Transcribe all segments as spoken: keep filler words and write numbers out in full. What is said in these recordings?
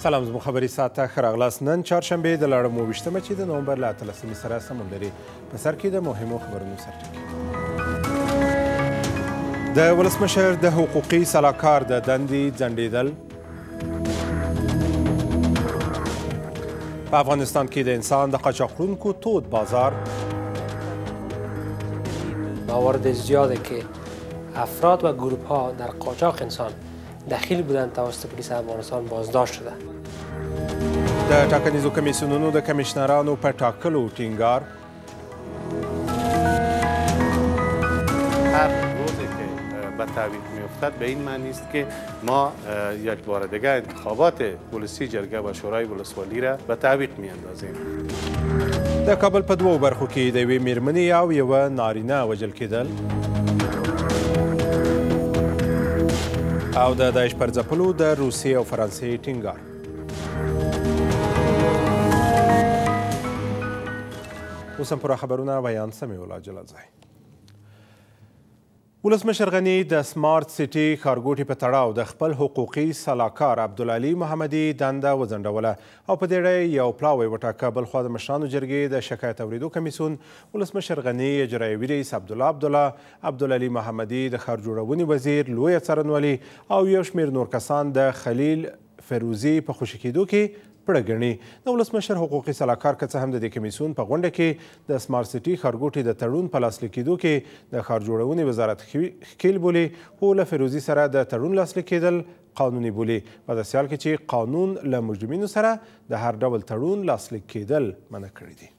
سلام زموږ خبري ساعت ته ښه راغلاست. نن چهارشنبې د لاړمو اوویشتمه چې د نومبر له اتلسمې سره سمون لري. په سر کې د مهمو خبرونو سرټکي. د ولسمشر د حقوقي سلاکار د دندې ځنډېدل. په افغانستان کې د انسان د قاچاقونکو تود بازار. موارد زیاده که افراد و گروپ ها در قاچاق انسان دخیل بودند توسط پلیس افغانستان بازداشت شده. د ټاکنیزو کمیسیونونو د کمیشنرانو په ټاکلو ټینګار. هر روزی که به تعویق میافتد به این معنی است که ما یک بار دیگه انتخابات ولسی جرگه و شورای ولسوالی را به تعویق میاندازیم. د کابل په دوو برخو کې د یوې میرمنې او یوه نارینه وژل کېدل. او د داعش پر ځپلو د روسیې او فرانسې ټینګار. اوس هم پوره خبرونه بیان سمیع الله جلالزی. ولسمشر غني د سمارټ سټي ښارګوټي په تړاو د خپل حقوقي سلاکار عبدالعلي محمدي دنده وځنډوله او په دې اړه یو پلاوی وټاکه. بلخوا د مشرانو جرګې د شکایت اورېدو کمیسیون ولسمشر غني، اجرایوي رئیس عبدالله عبدالله، عبدالعلي محمدي د ښار جوړونې وزیر، لویه څارنوالي او یو شمېر نور کسان د خلیل فیروزي په خوشي کېدو کې پړه ګڼي. د ولسمشر حقوقي سلاکار که څه هم د دې کمیسیون په غونډه کې د سمارټ سټي ښارګوټي د تړون په لاسلیک کېدو کې د ښار جوړونې وزارت ښکیل بولي، خو له فیروزي سره د تړون لاسلیک کېدل قانوني بولي. په داسې حال کې چې قانون له مجرمینو سره د هر ډول تړون لاسلیک کېدل منع کړي دي.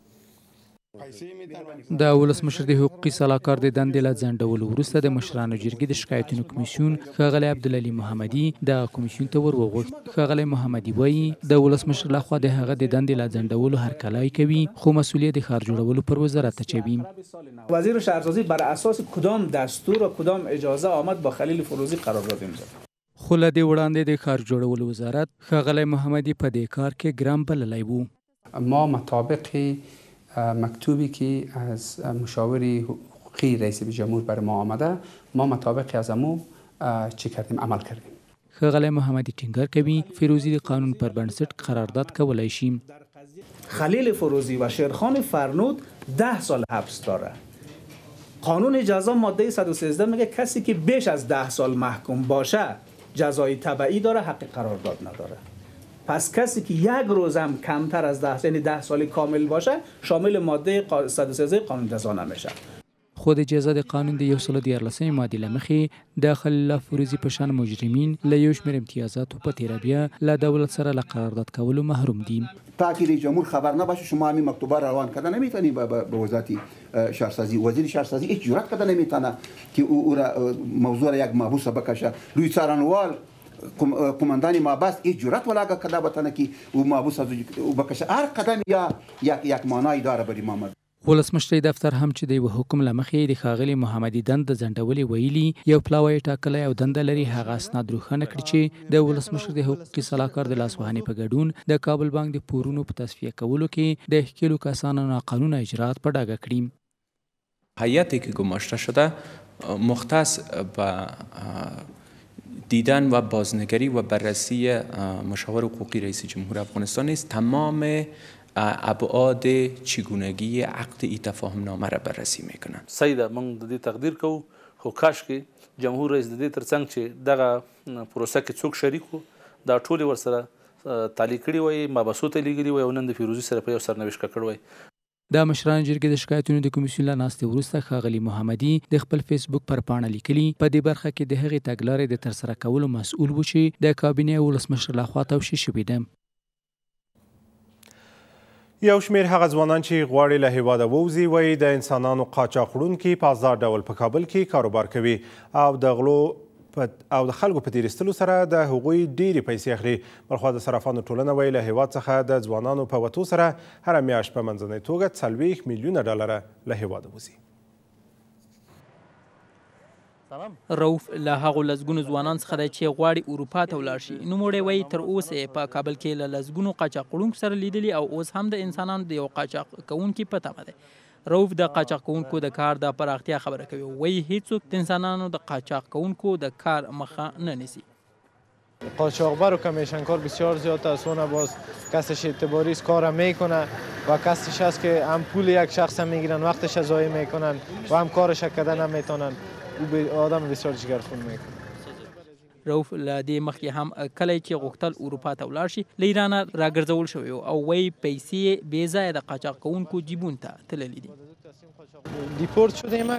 د ولسمشر د حقوقي سلاکار د دندې له ځنډولو وروسته د مشرانو جرګې د شکایتونو کمیسیون ښاغلی عبدالعلي محمدي دغه کمیسیون ته ور وغوښت. ښاغلی محمدي وایي د ولسمشر لخوا د هغه د دندې له ځنډولو هرکلی کوي، خو مسئولیت د ښار جوړولو پر وزارت اچوي. وزیر شهرسازی بر اساس کدام دستور و کدام اجازه آمد با خلیل فیروزی قرارداد امضا؟ خو له دې وړاندې د ښار جوړولو وزارت ښاغلی محمدي په دې کار کې ګرم بللی و. ما مطابق مکتوبی که از مشاوری حقوقی رئیس جمهور بر ما آمده ما مطابق از امو چی کردیم عمل کردیم. ښاغلی محمدي ټینګار کوي فیروزي د قانون پر بنسټ قرارداد کولی شي. خلیل فیروزی و شیرخان فرنود ده سال حبس داره. قانون جزا ماده صد و سیزده میگه کسی که بیش از ده سال محکوم باشه جزای تبعی داره، حق قرارداد نداره. پس کسی که یک روز هم کمتر از ده یعنی ده سالی کامل باشه شامل ماده صد و سیزده قانون جزا نمیشه. خود اجازه د قانون د یو سل و دیارلسمې مادې له مخې د خلیل فیروزي په شان مجرمین له یو شمېر امتیازاتو په تیره بیا له دولت سره له قرارداد کولو محروم دي. تا که جمهور خبر نباشه شما همین مکتوبه روان کرده نمیتونی به وزارت شهرسازی، وزیر شهرسازی هیچ جرأت کرده نمیتونه که او موضوع را یک محبوس بکشه. روی څارنوال قماندانی محبس هیچ جرأت ولاگه کرده بتونه که او محبوس او بکشه. هر قدم یا یک معنایی داره برای محمد. ولسمشر دفتر هم چې د یو حکم له مخې د ښاغلي محمدي دنده ځنډولې ویلي یو پلاوی ټاکلی او دنده لري، هغه اسناد روښانه کړي چې د ولسمشر د حقوقي سلاکار د لاسوهنې په ګډون د کابل بانک د پورونو په تصفیه کولو کې د ښکیلو کسانو ناقانونه اجرات په ډاګه کړي. هیئتی که گماشته شده مختص به دیدن و بازنگری و بررسی مشاور حقوقی رئیس جمهور افغانستان است. تمام ابعاد چگونگی عقد ای تفاهم نامه را بررسی میکنند. سیده من د دې تقدیر کوو، خو کاش کې جمهور رئیس د دې ترڅنګ چې دغه پروسه کې څوک شریک وو دا ټول ورسره تعلیق کړي وای، مباحثو ته لیږلي وای او نن د فیروزي سره په یو سرنوشت کړی وای. د مشرانو جرګې د شکایتونو د کمیسیون له ناستې وروسته ښاغلي محمدي د خپل فیسبوک پر پاڼه لیکلي په دې برخه کې د هغې تګلارې د ترسره کولو مسؤل و چې د کابینې ولسمشر لخوا توشیح شوې ده. یو شمېر هغه ځوانان چې غواړي له هیواده ووځي وایي د انسانانو قاچاق وړونکي په ازاد ډول په کابل کې کاروبار کوي او د غلو او د خلکو په تیرستلو سره د هغوی ډېرې پیسې اخلي. بلخوا د صرافانو ټولنه وایي له هیواد څخه د ځوانانو په وتو سره هره میاشت په منځنۍ توګه څلوېښت میلیونه ډالره له هیواده وځي. رؤف له هغو لسګونو ځوانان څخه دی چې غواړي اروپا ته ولاړ شي. نوموړی وایي تر اوسه یې په کابل کې له لسګونو قاچاق وړونکو سره لیدلي او اوس هم د انسانانو د یو قاچاق کوونکي په تمه دی. رؤف د قاچاق کوونکو د کار د پراختیا خبره کوي. وایي هیڅوک د انسانانو د قاچاق کوونکو د کار مخه نه نیسي. قاچاقبر و کمیشنکار بسیار زیاد است. اون باز کسش اعتباری است، کار میکنه و کسش هست که هم پول یک شخص هم میگیرن، وقتش ضایع میکنن و هم کارش کردن نمیتونن. او آدم بسیار جگرخون میکنه. رؤوف له دې مخکې هم کله چې غوښتل اروپا ته ولاړ شي له ایرانه راګرځول شوی او وایي پیسې بې ځایه د قاچاق کوونکو جیبونو ته تللي دي. دیپورت شدیم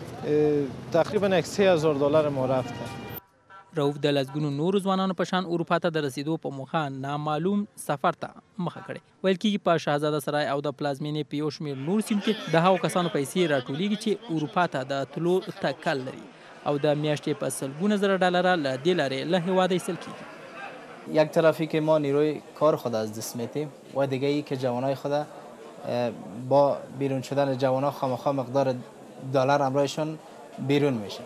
تقریبا یک سه هزار دلار ما رفته. رؤوف د لسګونو نورو ځوانانو په شان اروپا ته د رسیدو په موخه نامعلوم سفر ته مخه کړې. ویل کېږي په شهزاده سرای او د پلازمینې په یو شمېر نور سیمو کې د هغو کسانو پیسې راټولیږي چې اروپا ته د تلو تکل لري او د میاشتې په سلګونه زره ډالره له دې لارې له هېواده ایستل کېږي. یک طرفی که ما نیروی کار خود از دست میدیم و دیگه ای که جوانای خود با بیرون شدن جوانا خامخا مقدار دلار همراهشون بیرون میشه.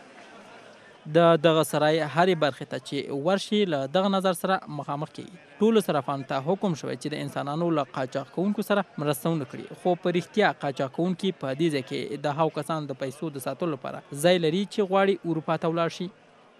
د دغه سرای هرې برخې ته چې ورشي له دغه نظر سره مخامخ کېږي. ټولو صرافانو ته حکم شوی چې د انسانانو له قاچاق کوونکو سره مرسته ونه کړي، خو په رښتیا قاچاق کوونکي په دې ځای کې د هغو کسانو د پیسو د ساتلو لپاره ځای لري چې غواړي اروپا ته ولاړ شي.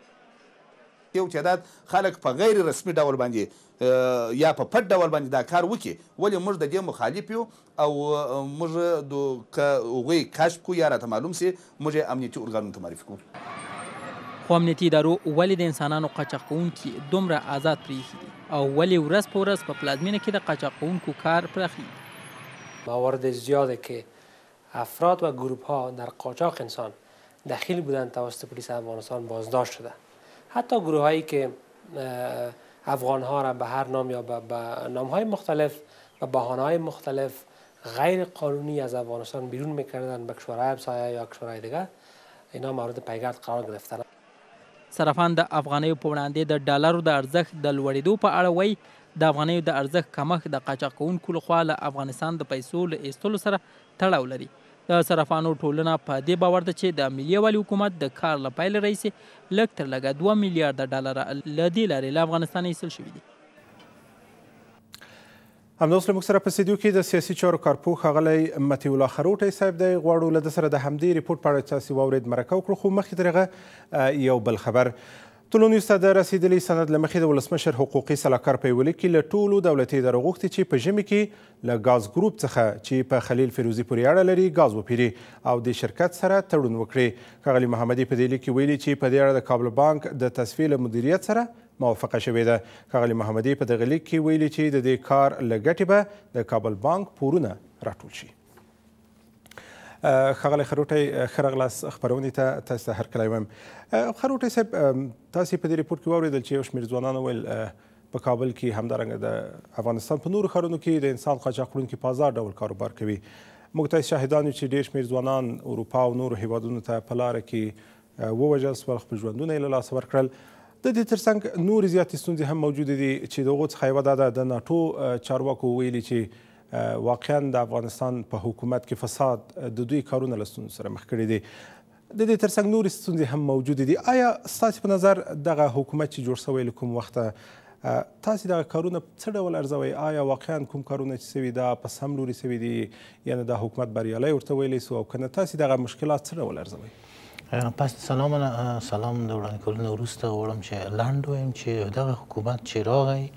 یو تعداد خلک په غیر رسمي ډول باندې یا په پټ ډول باندې دا کار وکړي، ولې موږ د دې مخالف یو او موږ که هغوی کشف کړو یا راته معلوم سي موږ یې امنیتي ارګانونو ته معرفي کړو. خو امنیتي ادارو ولې د انسانانو قاچاق کوونکي دومره آزاد پرېښي دي او ولې ورځ په ورځ په پلازمینه کې د قاچاق کوونکو کار پراخیږي؟ موارد زیاده که افراد و گروه ها در قاچاق انسان دخیل بودند توسط پلیس افغانستان بازداشت شده. حتی گروه هایی که افغان ها را به هر نام یا به نام های مختلف و بهانه های مختلف غیر قانونی از افغانستان بیرون میکردن به کشورهای همسایه یا کشورهای دیگر، اینا مورد پیگرد قرار گرفتن. صرافان د افغانیو په وړاندې د ډالرو د ارزښت د لوړېدو په اړه وایي د افغانیو د ارزښت کمښت د قاچاق کوونکو لخوا له افغانستان د پیسو له ایستلو سره تړاو لري. د صرافانو ټولنه په دې باور ده چې د ملي یووالي حکومت د کار له پیل راهیسې لږ تر لږه دوه میلیارده ډالره له دې لارې له افغانستانه ایستل شوي دي. همداوس له موږ سره په استدیو کې د سیاسي چارو کارپوه ښاغلی مطیع الله خروټی صاحب دی. غواړو له ده سره د همدې ریپورټ په اړه تاسې واورید مرکه وکړو، خو مخکې تر هغه یو بل خبر. طولونیو ته د رسیدلي سند له مخې د ولسمشر حقوقي سلاکار په یوه لیک کې له ټولو دولتي ادارو غوښتي چې په ژمي کې له ګاز ګروپ څخه چې په خلیل فیروزي پورې اړه لري ګاز وپیري او د شرکت سره تړون وکړي. ښاغلي محمدي په دې لیک کې ویلي چې په دې اړه د کابل بانک د تصفیې له مدیریت سره موافقه شوې ده. ښاغلي محمدي په دغه لیک کې ویلي چې د دې کار له ګټې به د کابل بانک پورونه راټول شي. ښاغلی خروټی ښه راغلاست خپرونې ته. تاسو ته هرکلی وایم. خروټی صاحب تاسې په دې ریپورټ کې واورېدل چې یو شمېر ځوانانو ویل په کابل کې همدارنګه د افغانستان په نورو ښارونو کې د انسان قاچاق وړونکي په ازاد ډول کاروبار کوي. موږ تاسې شاهدان یو چې ډېر شمېر ځوانان اروپا او نورو هیوادونو ته په لاره کې ووژل سول، خپل ژوندونه یې له لاسه ورکړل. د دې ترڅنګ نورې زیاتې ستونزې هم موجودې دي چې د هغو څخه یوه دا ده د ناټو چارواکو ویلي چې واقعا د افغانستان په حکومت کې فساد د دوی کارونه له ستونزو سره مخ کړي دي. د دې ترڅنګ نورې ستونزې هم موجودې دي. آیا ستاسې په نظر دغه حکومت چې جوړ شوی له کوم وخته تاسې دغه کارونه څه ډول ارزوئ؟ آیا واقعا کوم کارونه چې سوي دا په سم لوري سوي دي، یعنې دا حکومت بریالی ورته ویلی سو، او که نه تاسې دغه مشکلات څه ډول ارزوئ؟ پس سلام سلام د وړاندې کولو وروسته غواړم چې لنډ ووایم چې دغه حکومت چې راغی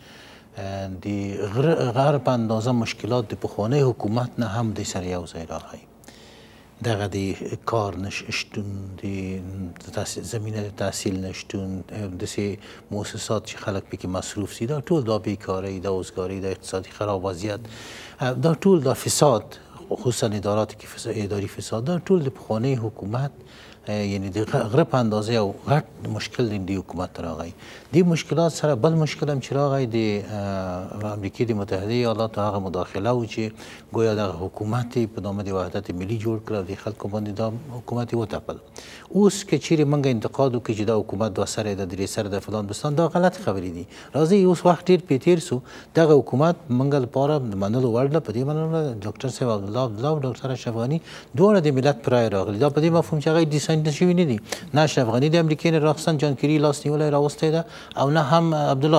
د غر په اندازه مشکلات د پخوانی حکومت نه هم د سره یو ځای راغی. دغه د کار نشتون، د زمینه د تحصیل نشتون، داسې مؤسسات چې خلک پکې مصروف سي، دا ټول دا بیکارۍ، دا اوزګاري، دا اقتصادي خراب وضعیت، دا ټول دا فساد، خصوصا ادارات کې اداري فساد، دا ټول د پخوانی حکومت یعنی د غره په اندازه یو غټ مشکل د حکومت راغی. د مشکلات سره بل مشکل هم چې راغی د امریکا د متحده ایالاتو هغه مداخله و چې گویا د حکومت په نامه د وحدت ملي جوړ کړ او د خلکو باندې دا حکومت وتپل. اوس که چیرې موږ انتقاد وکړو چې دا حکومت دوه سره ده، درې سره ده، فلان بستان، دا غلط خبرې دي. راځئ اوس وخت ډېر پې تېر سو، دغه حکومت موږ لپاره د منلو وړ ده. په دې منلو ډاکټر صاحب عبدالله عبدالله او ډاکټر اشرف غني دواړه د ملت پر رای راغلي. دا په دې مفهوم چې هغه ډیساین شوي نه دي. نه اشرف غني د امریکا نه راخستن، جان کیری لاس نیولی راوستی ده، او نه هم عبدالله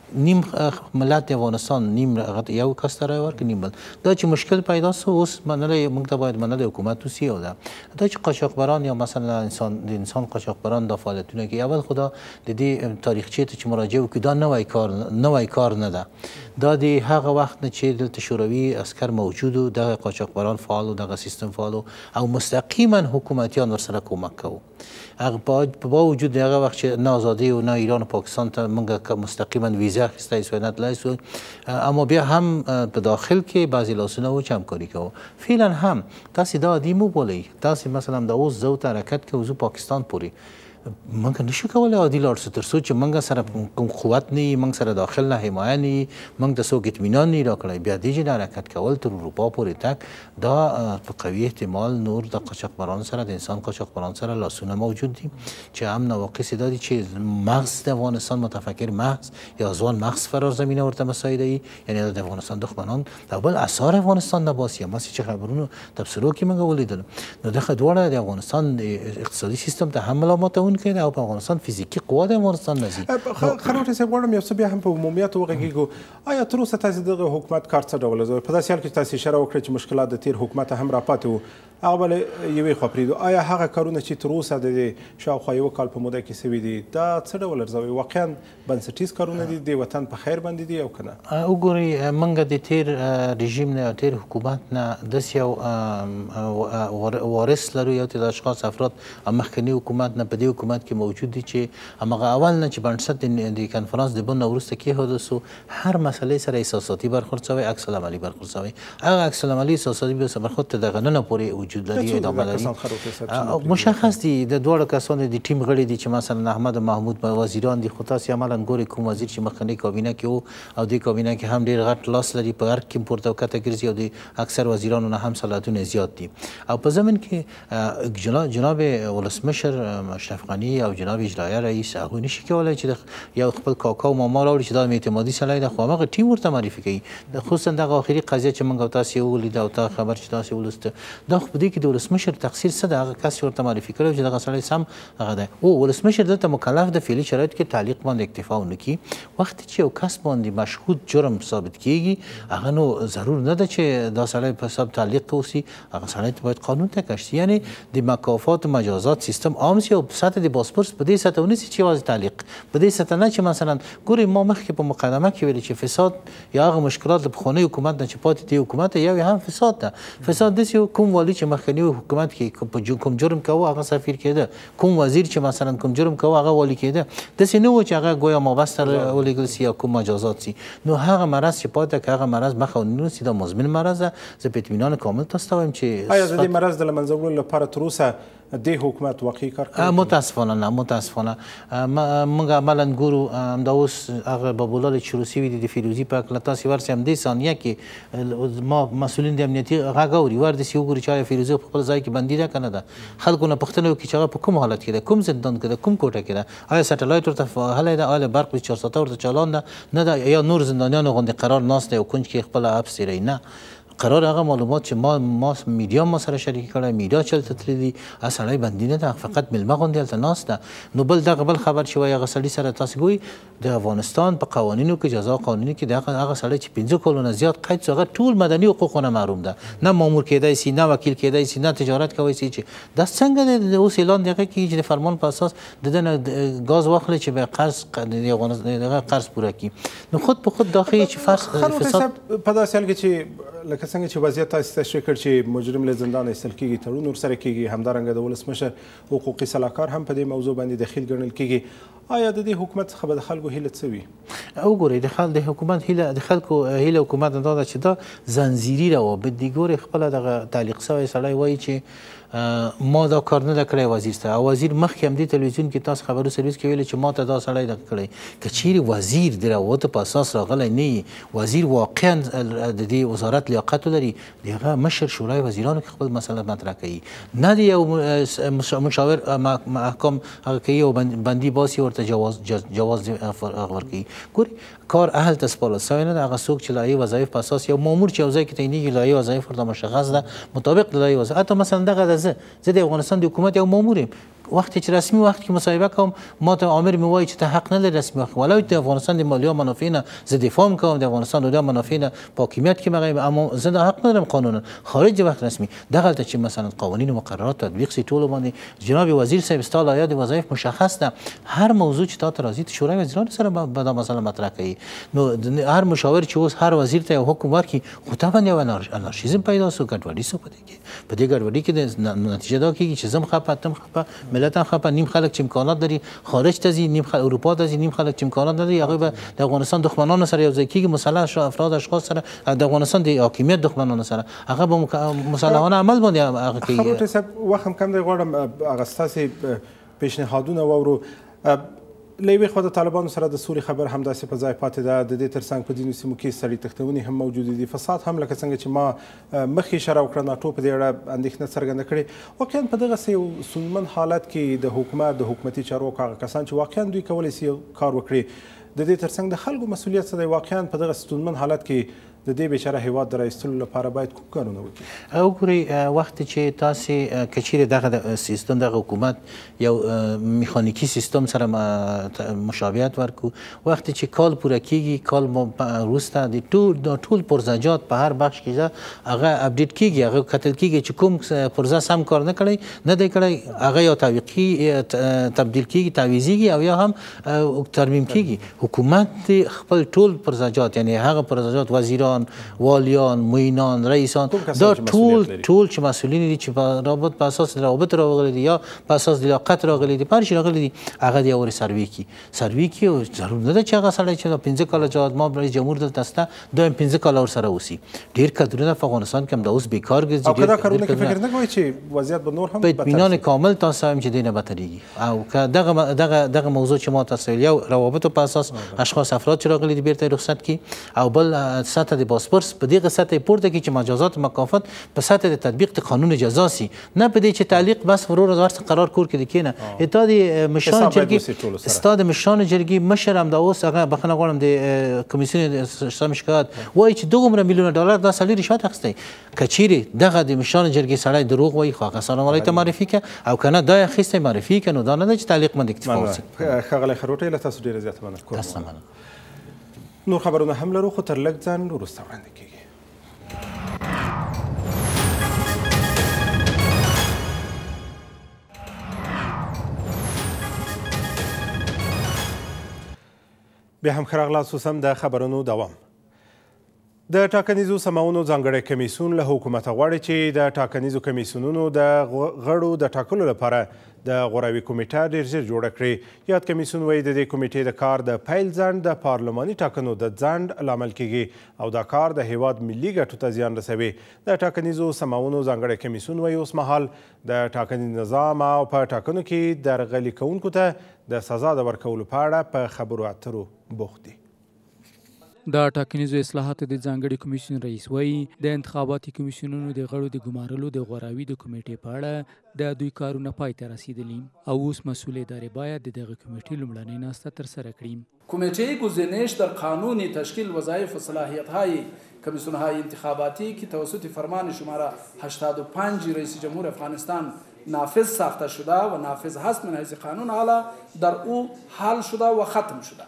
نیم ملت د افغانستان نیم یو کس ته رای ورکړي نیم بل دا چې مشکل پیدا سو اوس منلی موږ ته باید منلی حکومت وسي او دا دا چې قاچاقبران یا مثلا انسان د انسان قاچاقبران دا فعالیتونه کوي اول خو دا د دې تاریخچې ته چې مراجعه وکړي دا نوی کار نوی کار نه ده دا د هغه وخت نه چې دلته شوروي عسکر موجود و دغه قاچاقبران فعال و دغه سیستم فعال و او مستقیما حکومتیان ورسره کمک کوو هغه با وجود هغه وخت چې نه ازادي و نه ایران و پاکستان ته موږ مستقیما ویزه اخیستی سو نه تللی سو اما بیا هم په داخل کې بعضې لاسونه و چې همکاري کوو فعلا هم تاسې دا عادي مو بولئ تاسې مثلا د اوس زه ورته حرکت کوو زه پاکستان پورې موږ نشو کولی عادي لاړ شو تر څو چې موږ سره کوم قوت نه وي موږ سره داخل نه حمایه نه وي موږ ته څوک اطمینان نه راکړی بیا دې چې حرکت کول تر اروپا پورې تک دا په قوي احتمال نور د قاچاقبرانو سره د انسان قاچاقبرانو سره لاسونه موجود دي چې هم نواقص دا دي چې مغز د افغانستان متفکر مغز یا ځوان مغز فرار زمینه ورته مساعده وي یعنی د افغانستان دښمنان د بل اثار افغانستان نه باسي هماسې چې خبرونو تبصرو کې موږ ولیدل نو دغه دواړه د افغانستان اقتصادي سیستم ته هم ملامتون کې او په افغانستان فزیکي قوا د افغانستان نه ځي خروټي صاحب غواړم یو څه بیا هم په عمومیت وغږیږو آیا تر اوسه تاسې دغه حکومت کار څه ډول دی په داسې حال کې تاسې اشاره وکړه چې مشکلات د تیر حکومت هم راپاتې وو هغه بل یوې خوا پرېږدو آیا هغه کارونه چې تر اوسه د شاوخوا یوه کال په موده کې سوي دي دا څه ډول ارزوي واقعا بنسټیز کارونه دي د وطن په خیر باندې دي او که نه وګورئ موږ د تیر رژیم نه تیر حکومت نه داسې یو وارث لرو یو تعداد اشخاص افراد مخکني حکومت نه په دې حکومت کې موجود دي چې هماغه اول نه چې بنسټ د کنفرانس د بن وروسته کېښوده سو هر مسئلې سره احساساتي برخورد شوی عکس العملي برخورد شوی هغه عکس العملي احساساتي برخورد ته دغه ننه پورې وجود لري ادامه لري مشخص دي د دواړو کسانو د ټیم غړي دي چې مثلا احمد محمود وزیران دي خو تاسې عملا ګورئ کوم وزیر چې مخکنۍ کابینه کې و او دې کابینه کې هم ډېر غټ لاس لري په هر کې پورته او کښته ګرځي او د اکثر وزیرانو نه هم صلاحیتونه زیات دي او په ضمن کې جناب ولسمشر اشرف غني او جناب اجرایه رئیس هغوی نشي کولی چې یو خپل کاکا او ماما راوړي چې دا مې اعتمادي سړی ده خو هماغه ټیم ورته معرفي کوي خصوصا دغه آخري قضیه چې موږ او تاسې یې ولیده او تا خبر چې تاسې ولسته دا خو په دې کې د ولسمشر تقصیر څه ده هغه کس چې ورته معرفي کړی چې دغه سړی سم هغه دی او ولسمشر دلته مکلف د فعلي شرایطو کې تعلیق باندې اکتفا ونه کړي وخت چې یو کس باندې مشهود جرم ثابت کیږي هغه نو ضرور نه ده چې دا سړی په حساب تعلیق اوسي هغه سړی ته باید قانون ته کش شي یعنی د مکافات و مجازات سیستم عام شي او په سطح د بازپرس په دې سطح ونیسي چې یوازې تعلیق په دې سطح نه چې مثلا ګورئ ما مخکې په مقدمه کې ویلي چې فساد یا هغه مشکلات د پخواني حکومت نه چې پاتې دي حکومت یو هم فساد ده فساد داسې کوم والي چې مخکني حکومت کې کوم جرم کوه هغه سفیر کېده کوم وزیر چې مثلا کوم جرم کوه هغه والي کېده داسې نه و چې هغه ګویا مابسته ولېږل سي یا کوم مجازات سي نو هغه مرض چې پاتې که هغه مرض مخه ونیسي دا مزمن مرض ده زه په اطمینان کامل تاسو ته وایم چې آیا د دې مرض د له منځه وړلو لپاره تر اوسه د حکومت واقعي کار کوي متاسفانه نه متاسفانه موږ عملا ګورو همدا اوس هغه بابولال چې شروع شوي دي د فیروزي په هکله تاسې ورسئ همدې ثانیه کې ما مسؤلین د امنیتي غږ اوري ورسئ وګوري چې آیا فیروزي په خپل ځای کې بندي ده که نه ده خلکو نه پوښتنه وکړي چې هغه په کوم حالت کې ده کوم زندان کې ده کوم کوټه کې ده آیا سټلایټ ورته فعاله ده آیا برق بیست و چهار ساعته ورته چالان ده نه ده یا نور زندانیانو غوندې قرار ناست دی او کنج کې خپله حبس تېروي نه قرار هغه معلومات چې ما ما میډیا ما سره شریک کړی میډیا چې هلته تللي دي هغه سړی بندي نه ده فقط مېلمه غوندې هلته ناست ده نو بل دغه بل خبر چې وایي هغه سړي سره تاسې ګورئ د افغانستان په قوانینو کې جزا قانوني کې د هغه سړی چې پنځه کلو نه زیات قید شو هغه ټول مدني حقوقو نه محروم ده نه مامور کېدی سي نه وکیل کېدی سي نه تجارت کوی سي چې دا څنګه د اوس اعلان دغه کېږي چې د فرمان په اساس د ده نه ګاز واخلي چې به قرض د افغانستان قرض پوره کړي نو خود په خود دا ښیي چې فساد په داسې حال کې چې لکه څنګه چې وضعیت تاسې تشریح کړ چې مجرم له زندان ایستل کېږي تړون ورسره کېږي همدارنګه د ولسمشر حقوقي سلاکار هم په دې موضوع باندې دخیل ګڼل کېږي آیا د دې حکومت څخه به د خلکو هیله څه وي وګورئ د خلک د حکومت هیله د خلکو هیله حکومت دا ده چې دا زنځیري روابط دي ګورئ خپله دغه تعلیق شوی سړی وایي چې ما دا کار نه ده کړی وزیر ته او وزیر مخکې همدې تلویزیون کې تاسو خبرو سرویس کې ویلي چې ما ته دا سړی دغه کړی که چیرې وزیر د روابطو په اساس راغلی نه وي وزیر واقعا د دې وزارت لیاقت ولري د هغه مشر شورای وزیرانو کې خپل مسله مطرح کوي نه د یو مشاور محکم هغه کوي او بندي باسي ورته جواز جواز ورکوي ګورئ کار اهل ته سپارل شوی نه ده هغه څوک چې لایحې وظایف په اساس یو مامور چې یو ځای کې تعینېږي لایحې وظایف ورته مشخص ده مطابق د لایحې وظایف حتی مثلا دغه ده زه زه د افغانستان د حکومت یو مامور یم وقتی چې رسمی وقتی که مصاحبه کوم ما ته عامر میوایي چې ته حق نداری رسمی وقت ولو د افغانستان د مالی منافع نه زه دفاع میکنم د افغانستان د منافع نه په حاکمیت کې مغیم اما زه د حق ندارم قانونا خارج وقت رسمی دغه چې مثلا قوانین و مقررات تطبیق سی ټول باندې جناب وزیر صاحب استاد آیات وظایف مشخص ده هر موضوع چې تا ته راځي شورای وزیران سره به دا مسله مطرح کوي نو هر مشاور چې اوس هر وزیر ته حکم ورکړي خو ته باندې انارشیزم پیدا سو ګډوډي سو پدې کې په دې ګډوډي کې د نتیجه دا کېږي چې زم خپه تم خپه ملت هم خپه نیم خلک چې امکانات لري خارج ته ځي نیم خلک اروپا ته ځي نیم خلک چې امکانات لري هغه به د افغانستان دښمنانو سره یو ځای کېږي مسلح افراد اشخاص سره د افغانستان د حاکمیت دښمنانو سره هغه به مسلحانه عمل باندې هغه کوي خبرو ته وخت هم کم دی غواړم هغه ستاسې پیشنهادونه واورو له یوې خوا د طالبانو سره د سولې خبر همداسې په ځای پاتې ده د دې ترڅنګ په ځینو سیمو کې سړي تښتونې هم موجودې دي فساد هم لکه څنګه چې ما مخکې اشاره وکړه ناټو په دې اړه اندېښنه څرګنده کړې واقعا په دغسې یو ستونزمن حالت کې د حکومت د حکومتي چارواکو هغه کسان چې واقعا دوی کولی شي کار وکړي د دې ترڅنګ د خلکو مسؤلیت څه دی واقعا په دغه ستونزمن حالت کې د دې بیچاره هیواد د رایستلو لپاره باید کوم کارونه وکړي وګورئ وخت چې تاسې که چیرې دغه سیستم دغه حکومت یو میخانیکي سیستم سره مشابهت ورکو وقتی چې کال پوره کیږي کال وروسته د ټول ټول پرزجات په هر بخش کې هغه اپډیټ کیږي هغه کتل کیږي چې کوم پرزه سم کار نه کړی نه دی کړی هغه یا تعویقي تبدیل کیږي تعویضیږي او یا هم ترمیم کیږي حکومت خپل ټول پرزجات یعنی هغه پرزجات وزیران والیان معینان رئیسان دا ټول ټول چې مسئولین دي چې په رابط په اساس رابط راغلي دي یا په اساس لیاقت راغلي دي پرشي راغلي دي هغه دی اور سروي کی سروي کی او ضرور نه ده چې هغه سړی چې پنځه کاله جواد ما رئیس جمهور دلته ستا دویم پنځه کاله ور سره اوسي ډیر کډرونه په افغانستان کې هم د اوس بیکار ګرځي او کدا کارونه کې فکر نه کوي چې وضعیت به نور هم په اطمینان کامل تاسو هم چې دینه بتريږي او که دغه دغه دغه موضوع چې ما تاسو یو روابط په اساس اشخاص افراد چې راغلي دي بیرته رخصت کی او بل سطح د پاسپورت په دغه سطح پورته کې چې مجازات مکافات په سطح د تطبیق د قانون جزا سي نه په دې چې تعلیق بس ورور ورته قرار کور کې کېنه اتحاد مشان جرګي استاد مشان جرګي مشر هم د اوس هغه بخنه غواړم د کمیسیون سم شکایت وایي چې دوه میلیون ډالر د سالي رشوت اخیستی کچيري دغه د مشان جرګي سړی دروغ وایي خو هغه سره ولایت معرفي ک او کنه دا اخیستی معرفي کنه دا نه چې تعلیق مند اکتفا وسی خغله خروټه له تاسو ډیره زیاته مننه کوم نور خبرونه هم لرو خو تر لږ ځان وروسته وړاندې کیږي بیا هم ښه راغلاست اوس هم د خبرونو دوام د ټاکنیزو سماونو ځانګړی کمیسیون له حکومته غواړي چې د ټاکنیزو کمیسیونونو د غړو د ټاکلو لپاره د غوراوي کمیټه ډېر ژر جوړه کړي یاد کمیسیون وایي د دې کمیټې د کار د پیل ځنډ د پارلماني ټاکنو د ځنډ لامل کیږي او دا کار د هیواد ملي ګټو ته زیان رسوي د ټاکنیزو سماونو ځانګړی کمیسیون وایي اوس مهال د ټاکنیز نظام او په ټاکنو کې درغلي کوونکو ته د سزا د ورکولو په اړه په خبرو اترو بوخت دي د ټاکنیزو اصلاحاتو د ځانګړي کمیسیون رئیس وایي د انتخاباتي کمیسیونونو د غړو د ګمارلو د غوراوي د کمیټې په اړه د دوی کارونه پای ته رسیدلي او اوس مسئول ادارې باید د دغه کمیټې لومړنۍ ناسته ترسره کړي کمیته گزینش در قانون تشکیل وظایف و صلاحیت‌های کمیسیون‌های انتخاباتی که توسط فرمان شماره هشتاد و پنج رئیس جمهور افغانستان نافذ ساخته شده و نافذ هست من حیث قانون حالا در او حل شده و ختم شده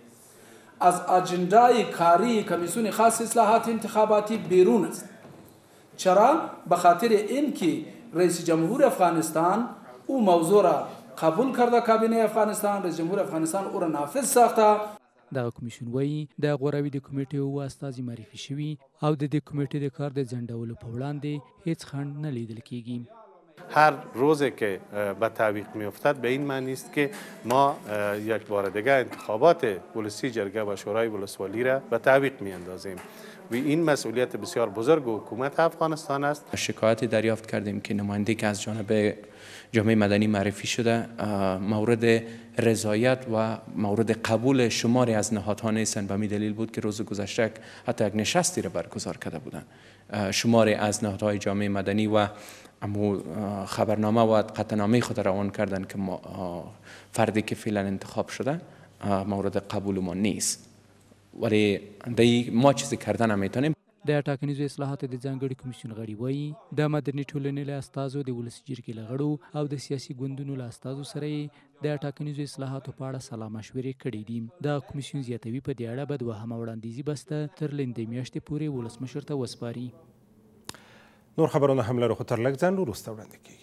از اجندای کاری کمیسیون خاص اصلاحات انتخاباتی بیرون است چرا به خاطر اینکه رئیس جمهور افغانستان او موضوع را قبول کرده کابینه افغانستان رئیس جمهور افغانستان او را نافذ ساخته دغه کمیسیون وایي د غوراوي د کمیټې اووه استازي معرفي شوي او د دې کمیټې د کار د ځنډولو په وړاندې هیڅ خنډ نه لیدل کیږي هر روزی که به تعویق میافتد به این معنی است که ما یک بار دیگه انتخابات ولسی جرگه و شورای ولسوالی را به تعویق میاندازیم و این مسئولیت بسیار بزرگ حکومت افغانستان است. شکایتی دریافت کردیم که نماینده که از جانب جامعه مدنی معرفی شده مورد رضایت و مورد قبول شماری از نهادها نیستند به همین دلیل بود که روز گذشته حتی یک نشستی را برگزار کرده بودند. شماری از نهادهای جامعه مدنی و امو خبرنامه و قطعنامه خود روان کردن که فردی که فعلا انتخاب شده مورد قبول ما نیست ولی ما چیزی کردن نمیتونیم. د ټاکنیزو اصلاحاتو د ځانګړي کمیسیون غړي وایي د مدني ټولنې له استازو د ولسي جرګې له غړو او د سیاسي ګوندونو له استازو سره یې د ټاکنیزو اصلاحاتو په اړه سلا مشورې کړې دي. د کمیسیون زیاتوي په دې اړه به دوهمه وړاندیزي بسته تر لندې میاشتې پورې ولسمشر ته وسپاري. نور خبرونه هم لرو خو تر لږ ځنډ وروسته وړاندې کیږي.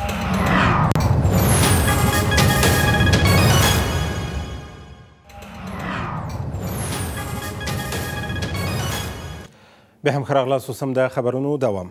به هم ښه راغلاست. اوس هم د خبرونو دوام.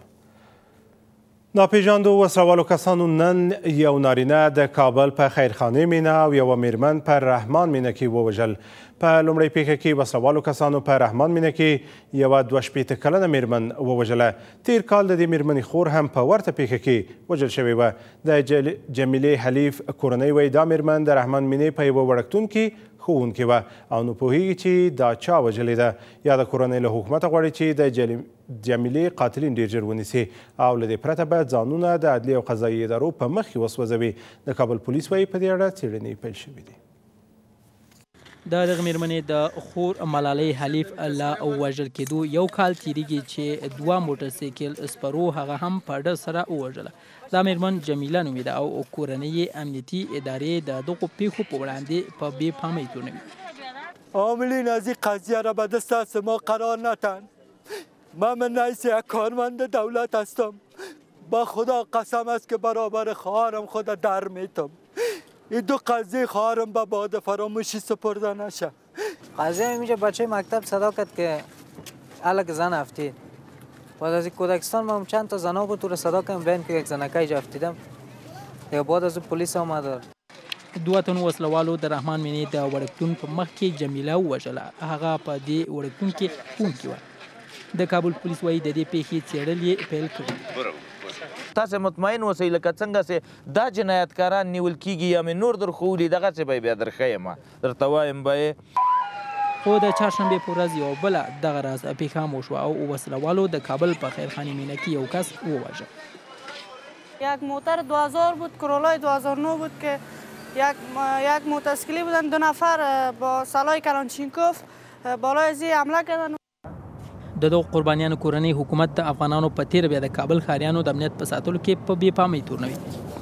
ناپېژاندو وسلهوالو کسانو نن یو نارینه د کابل په خیرخانې مینه او یوه میرمن په رحمان مینه کې ووژل. په لومړۍ پیښه کې وسلهوالو کسانو په رحمان مینه کې یوه دوه شپېته کلنه میرمن ووژله. تیر کال د دې میرمنې خور هم په ورته پیښه کې وژل شوې وه. د جمیلې حلیف کورنۍ وایي دا میرمن د رحمان مینې په یوه وړکتون کې ښوونکې وه او نه پوهېږي چې دا چا وژلې ده. یاده کورنۍ له حکومته غواړي چې د جمیلې قاتلین ډېر ژر ونیسي او له دې پرته به ځانونه د عدلي او قضایي ادارو په مخ کې وسوځوي. د کابل پولیس وایي په دې اړه څېړنې پیل شوې دي. د دغه میرمنې د خور ملالۍ حلیف له وژل کېدو یو کال تېرېږي چې دوه موټرسایکل سپرو هغه هم په ډز سره ووژله. دا میرمن جمیله نومیده او کورنۍ امنیتي ادارې د دغو پیښو په وړاندې په بې پامۍ تورنوي. عاملین از این قضیه را به دست دست ما قرار ندن. من من رئیس یک کارمند دولت هستم. با خدا قسم است که برابر خواهرم خود در میتم. این دو قضیه خواهرم به باد فراموشی سپرده نشه. قضیه میشه بچه مکتب صدا کرد که الک زن افتید. بعد از کودکستان ما چند تا زنا بود تو رو صدا کردم بین که یک زنکه اینجا افتیدم. یا بعد از پلیس آمد. دوه تنو وسلوالو د رحمان مینې د وړکتون په مخ کې جمیله ووژله. هغه په دې وړکتون کې ښوونکې وه. د کابل پولیس وایي د دې پیښې څېړل یې پیل کړي. تاسو مطمئن اوسئ لکه څنګه چې دا جنایتکاران نیول کیږي یا مې نور درښولي دغسې به یې بیا درښیم درته وایم به یې. خو د چهارشنبې په ورځ یوه بله دغه راز پیښه هم وشوه او وسلوالو د کابل په خیرخانې مینه کې یو کس وواژه. یک موتر دو هزار بود، کرولای دو هزار و نه بود که یک یک موتورسیکلی بودن، دو نفر با سلاح کلانچینکوف بالای زی حمله کردن. د دغو قربانیانو کورنۍ حکومت د افغانانو په تیره بیا د کابل ښاریانو د امنیت په ساتلو کې په بې پامۍ تورنوي.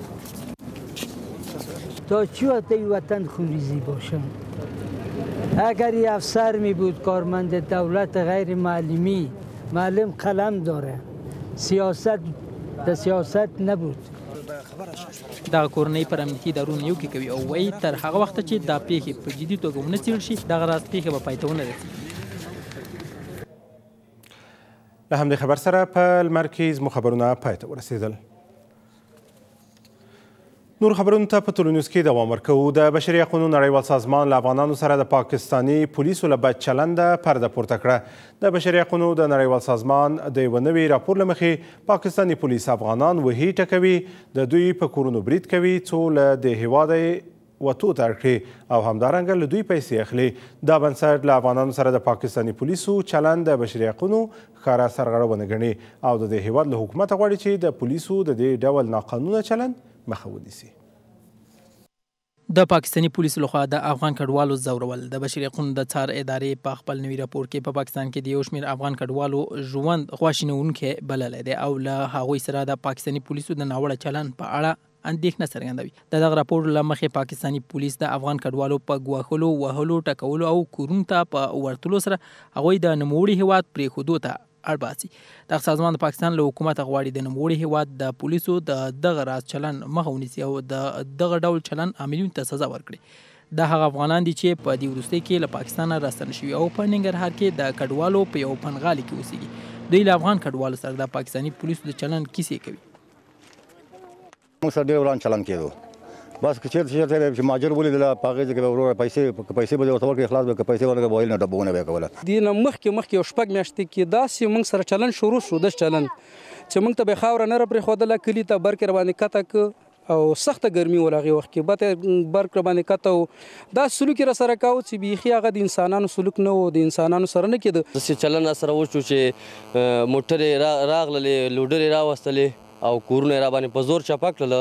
تا چی وقت این وطن خونریزی باشه؟ اگر یه افسر می بود کارمند دولت غیر معلمی معلم قلم داره سیاست د سیاست نبود. دغه کورنۍ پر امنیتي ادارو نیوکې کوي او وایي تر هغه وخته چې دا پیښې په جدي توګه ونه څېړل شي دغه راز پیښې به پای ته ونه رسېږي. له همدې خبر سره په لمر کې زموږ خبرونه پای ته ورسېدل. نور خبرونو ته په ټولنیز کې دوام ورکوو. د بشري حقونو نړیوال سازمان له افغانانو سره د پاکستاني پولیسو له بد چلنده پرده پورته کړه. د بشري حقونو د نړیوال سازمان د یوه نوي راپور له مخې پاکستاني پولیس افغانان وهي ټکوي، د دوی په کورونو برید کوي څو له دې هیواده وتو ته اړ کړي او همدارنګه له دوی پیسې اخلي. دا بنسټ له افغانانو سره د پاکستاني پولیسو چلند د بشري حقونو ښکاره سرغړونه ګڼي او د دې هیواد له حکومته غواړي چې د پولیسو د دې ډول ناقانونه چلند مخه ونیسي. د پاکستاني پولیسو لخوا د افغان کډوالو ځورول. د بشري حقونو د څار ادارې په خپل نوي راپور کې په پاکستان کې د یو شمېر افغان کډوالو ژوند خواشینونکی بللی دی او له هغوی سره د پاکستاني پولیسو د ناوړه چلند په اړه اندېښنه څرګندوي. د دغه راپور له مخې پاکستاني پولیس د افغان کډوالو په ګواښلو، وهلو، ټکولو او کورونو ته په ورتلو سره هغوی د نوموړي هیواد پرېښودو ته اړ باسي. دغه سازمان د پاکستان له حکومته غواړي د نوموړي هیواد د پولیسو د دغه راز چلند مخه ونیسي او د دغه ډول چلند عاملینو ته سزا ورکړي. دا هغه افغانان دي چې په دې وروستۍ کې له پاکستانه راستنه شوي او په ننګرهار کې د کډوالو په یو پنغالي کې اوسېږي. دوی له افغان کډوالو سره د پاکستاني پولیسو د چلند کیسې کوي. موږ سره ډېر وران چلند کېدو. بس که چېرته چېرته چې مهاجر ولیدله په هغې ځای کې به وروره پیسې پیسې به دې ورته ورکړې خلاص به که پیسې ورکړې به ویل نه ډبونه به یې کوله. دې نه مخکې مخکې یو شپږ میاشتې کې داسې موږ سره چلند شروع شو داسې چلند چې موږ ته به یې خاوره نه راپرېښودله کلي ته برق یې راباندې کته که او سخته ګرمي وه هغې وخت کې بته برق راباندې کته و. دا سلوک یې را سره کوو چې بیخي هغه د انسانانو سلوک نه و، د انسانانو سره نه کېده. داسې چلند را سره وشو چې موټر یې راغللې، لوډر یې راوستلې او کورونه یې راباندې په زور چپه کړله